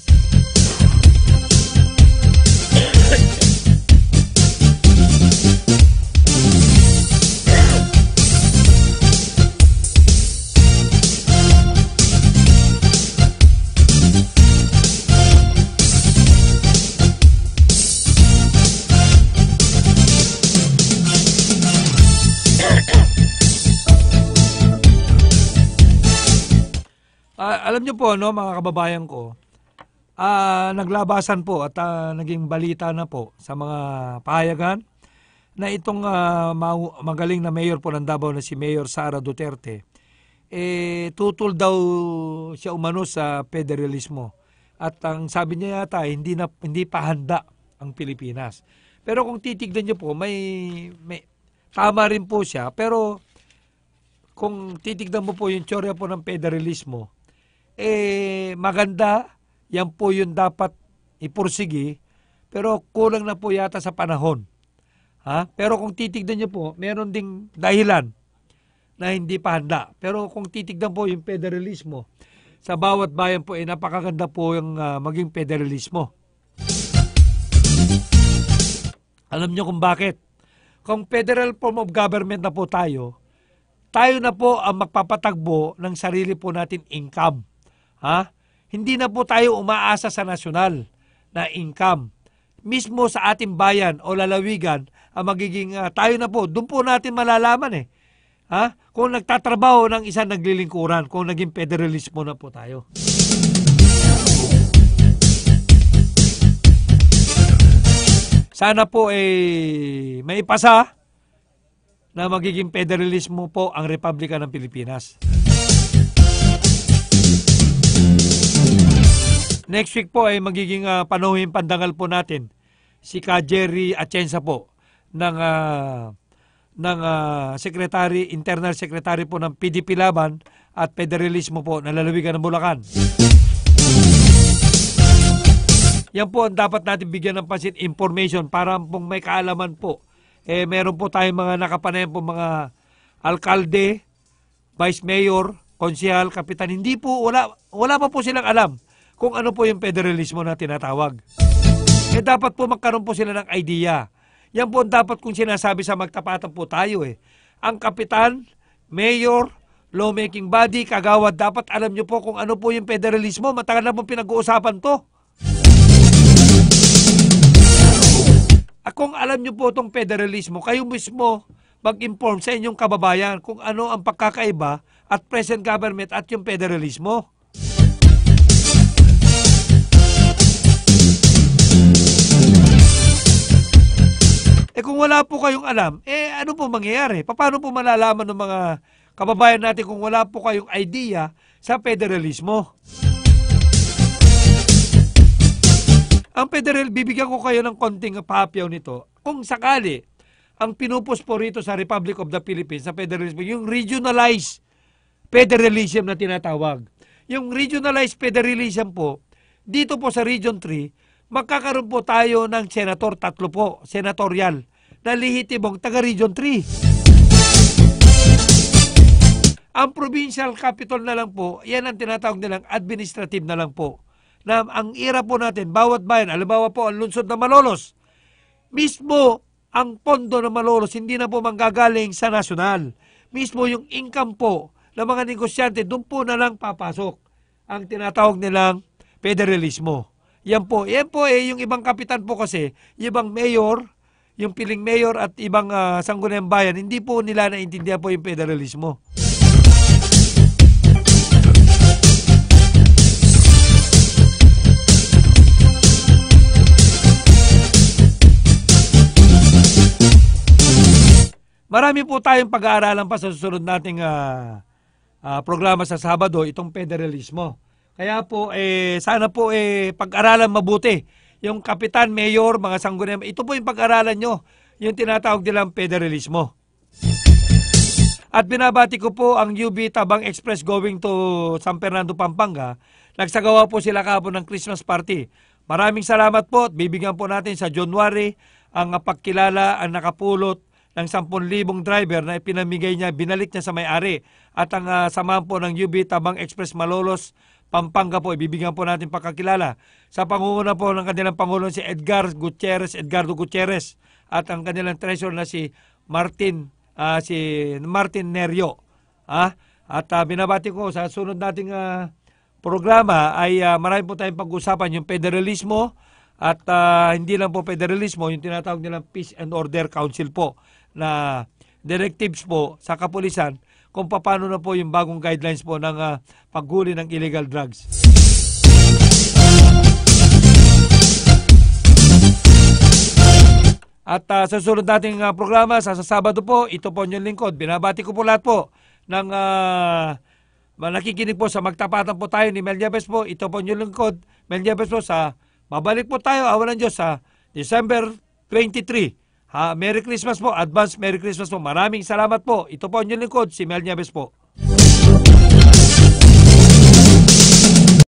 Uh, alam niyo po, no, mga kababayan ko, uh, naglabasan po at uh, naging balita na po sa mga pahayagan na itong uh, magaling na mayor po ng Davao na si Mayor Sara Duterte, eh, tutol daw siya umano sa federalismo. At ang sabi niya yata, hindi, na, hindi pa handa ang Pilipinas. Pero kung titignan niyo po, may, may tama rin po siya. Pero kung titignan mo po yung teorya po ng federalismo, eh maganda, yan po yung dapat ipursigi, pero kulang na po yata sa panahon. Ha? Pero kung titignan niyo po, meron ding dahilan na hindi pa handa. Pero kung titignan po yung federalismo, sa bawat bayan po, eh napakaganda po yung uh, maging federalismo. Alam niyo kung bakit? Kung federal form of government na po tayo, tayo na po ang magpapatagbo ng sarili po natin income. Ha? Hindi na po tayo umaasa sa nasyonal na income. Mismo sa ating bayan o lalawigan, ang magiging uh, tayo na po, doon po natin malalaman eh. Ha? Kung nagtatrabaho ng isang naglilingkuran, kung naging federalismo na po tayo. Sana po eh may ipasa na magiging federalismo po ang Republika ng Pilipinas. Next week po ay magiging uh, panuhin pandangal po natin si Ka Jerry Atienza po ng uh, ng uh, Secretary, Internal Secretary po ng P D P Laban at Federalismo po ng lalawigan ng Bulacan. Yan po ang dapat natin bigyan ng pansin, information para pong may kaalaman po. Eh meron po tayong mga nakapanayan po mga alkalde, vice mayor, konsehal, kapitan. Hindi po, wala, wala pa po silang alam kung ano po yung federalismo na tinatawag. Eh dapat po magkaroon po sila ng idea. Yan po dapat kung sinasabi sa magtapatan po tayo eh. Ang kapitan, mayor, lawmaking body, kagawad, dapat alam nyo po kung ano po yung federalismo. Matagal na po pinag-uusapan to. At kung alam nyo po itong federalismo, kayo mismo mag-inform sa inyong kababayan kung ano ang pagkakaiba at present government at yung federalismo. Eh kung wala po kayong alam, eh ano po mangyayari? Paano po malalaman ng mga kababayan natin kung wala po kayong idea sa federalismo? Ang federal, bibigyan ko kayo ng konting papyaw nito. Kung sakali, ang pinupus po rito sa Republic of the Philippines, sa federalism, yung regionalized federalism na tinatawag. Yung regionalized federalism po, dito po sa Region three, magkakaroon po tayo ng senator, tatlo po, senatorial, na lihitimong taga Region three. Ang provincial capital na lang po, yan ang tinatawag nilang administrative na lang po. Na ang ira po natin, bawat bayan, alimbawa po ang lungsod na Malolos, mismo ang pondo ng Malolos hindi na po manggagaling sa nasyonal. Mismo yung income po ng mga negosyante, doon po na lang papasok ang tinatawag nilang federalismo. Yan po. Yan po eh, yung ibang kapitan po kasi, yung ibang mayor, yung piling mayor at ibang uh, sangguniang bayan, hindi po nila naintindihan po yung federalismo. Marami po tayong pag-aaralan pa sa susunod nating uh, uh, programa sa Sabado, itong federalismo. Kaya po, eh, sana po eh, pag-aralan mabuti. Yung kapitan, mayor, mga sangguniang, ito po yung pag-aralan nyo, yung tinatawag nilang federalismo. At binabati ko po ang U B Tabang Express going to San Fernando, Pampanga. Nagsagawa po sila kahapon ng Christmas party. Maraming salamat po at bibigyan po natin sa January ang pagkilala, ang nakapulot ng sampung libong driver na ipinamigay niya, binalik niya sa may-ari. At ang uh, samahan po ng U B Tabang Express Malolos, Pampanga po, ibibigyan po natin pagkakilala. Sa pangunguna po ng kanilang Pangulo si Edgar Gutierrez, Edgardo Gutierrez, at ang kanilang treasurer na si Martin, uh, si Martin Nerio. Ah? At uh, binabati ko sa sunod nating uh, programa ay uh, marami po tayong pag-usapan yung federalismo at uh, hindi lang po federalismo, yung tinatawag nilang Peace and Order Council po na directives po sa kapulisan kung paano na po yung bagong guidelines po ng uh, paghuli ng illegal drugs. At uh, sa susunod nating uh, programa, sa, sa Sabado po, ito po yung lingkod. Binabati ko po lahat po ng uh, nakikinig po sa Magtapatan po tayo ni Mel Yepes po. Ito po yung lingkod, Mel Yepes po sa babalik po tayo, awan ng Diyos, sa December twenty-three. Ha, Merry Christmas po, advance Merry Christmas po. Maraming salamat po. Ito po ang inyong lingkod, si Mel Nieves po.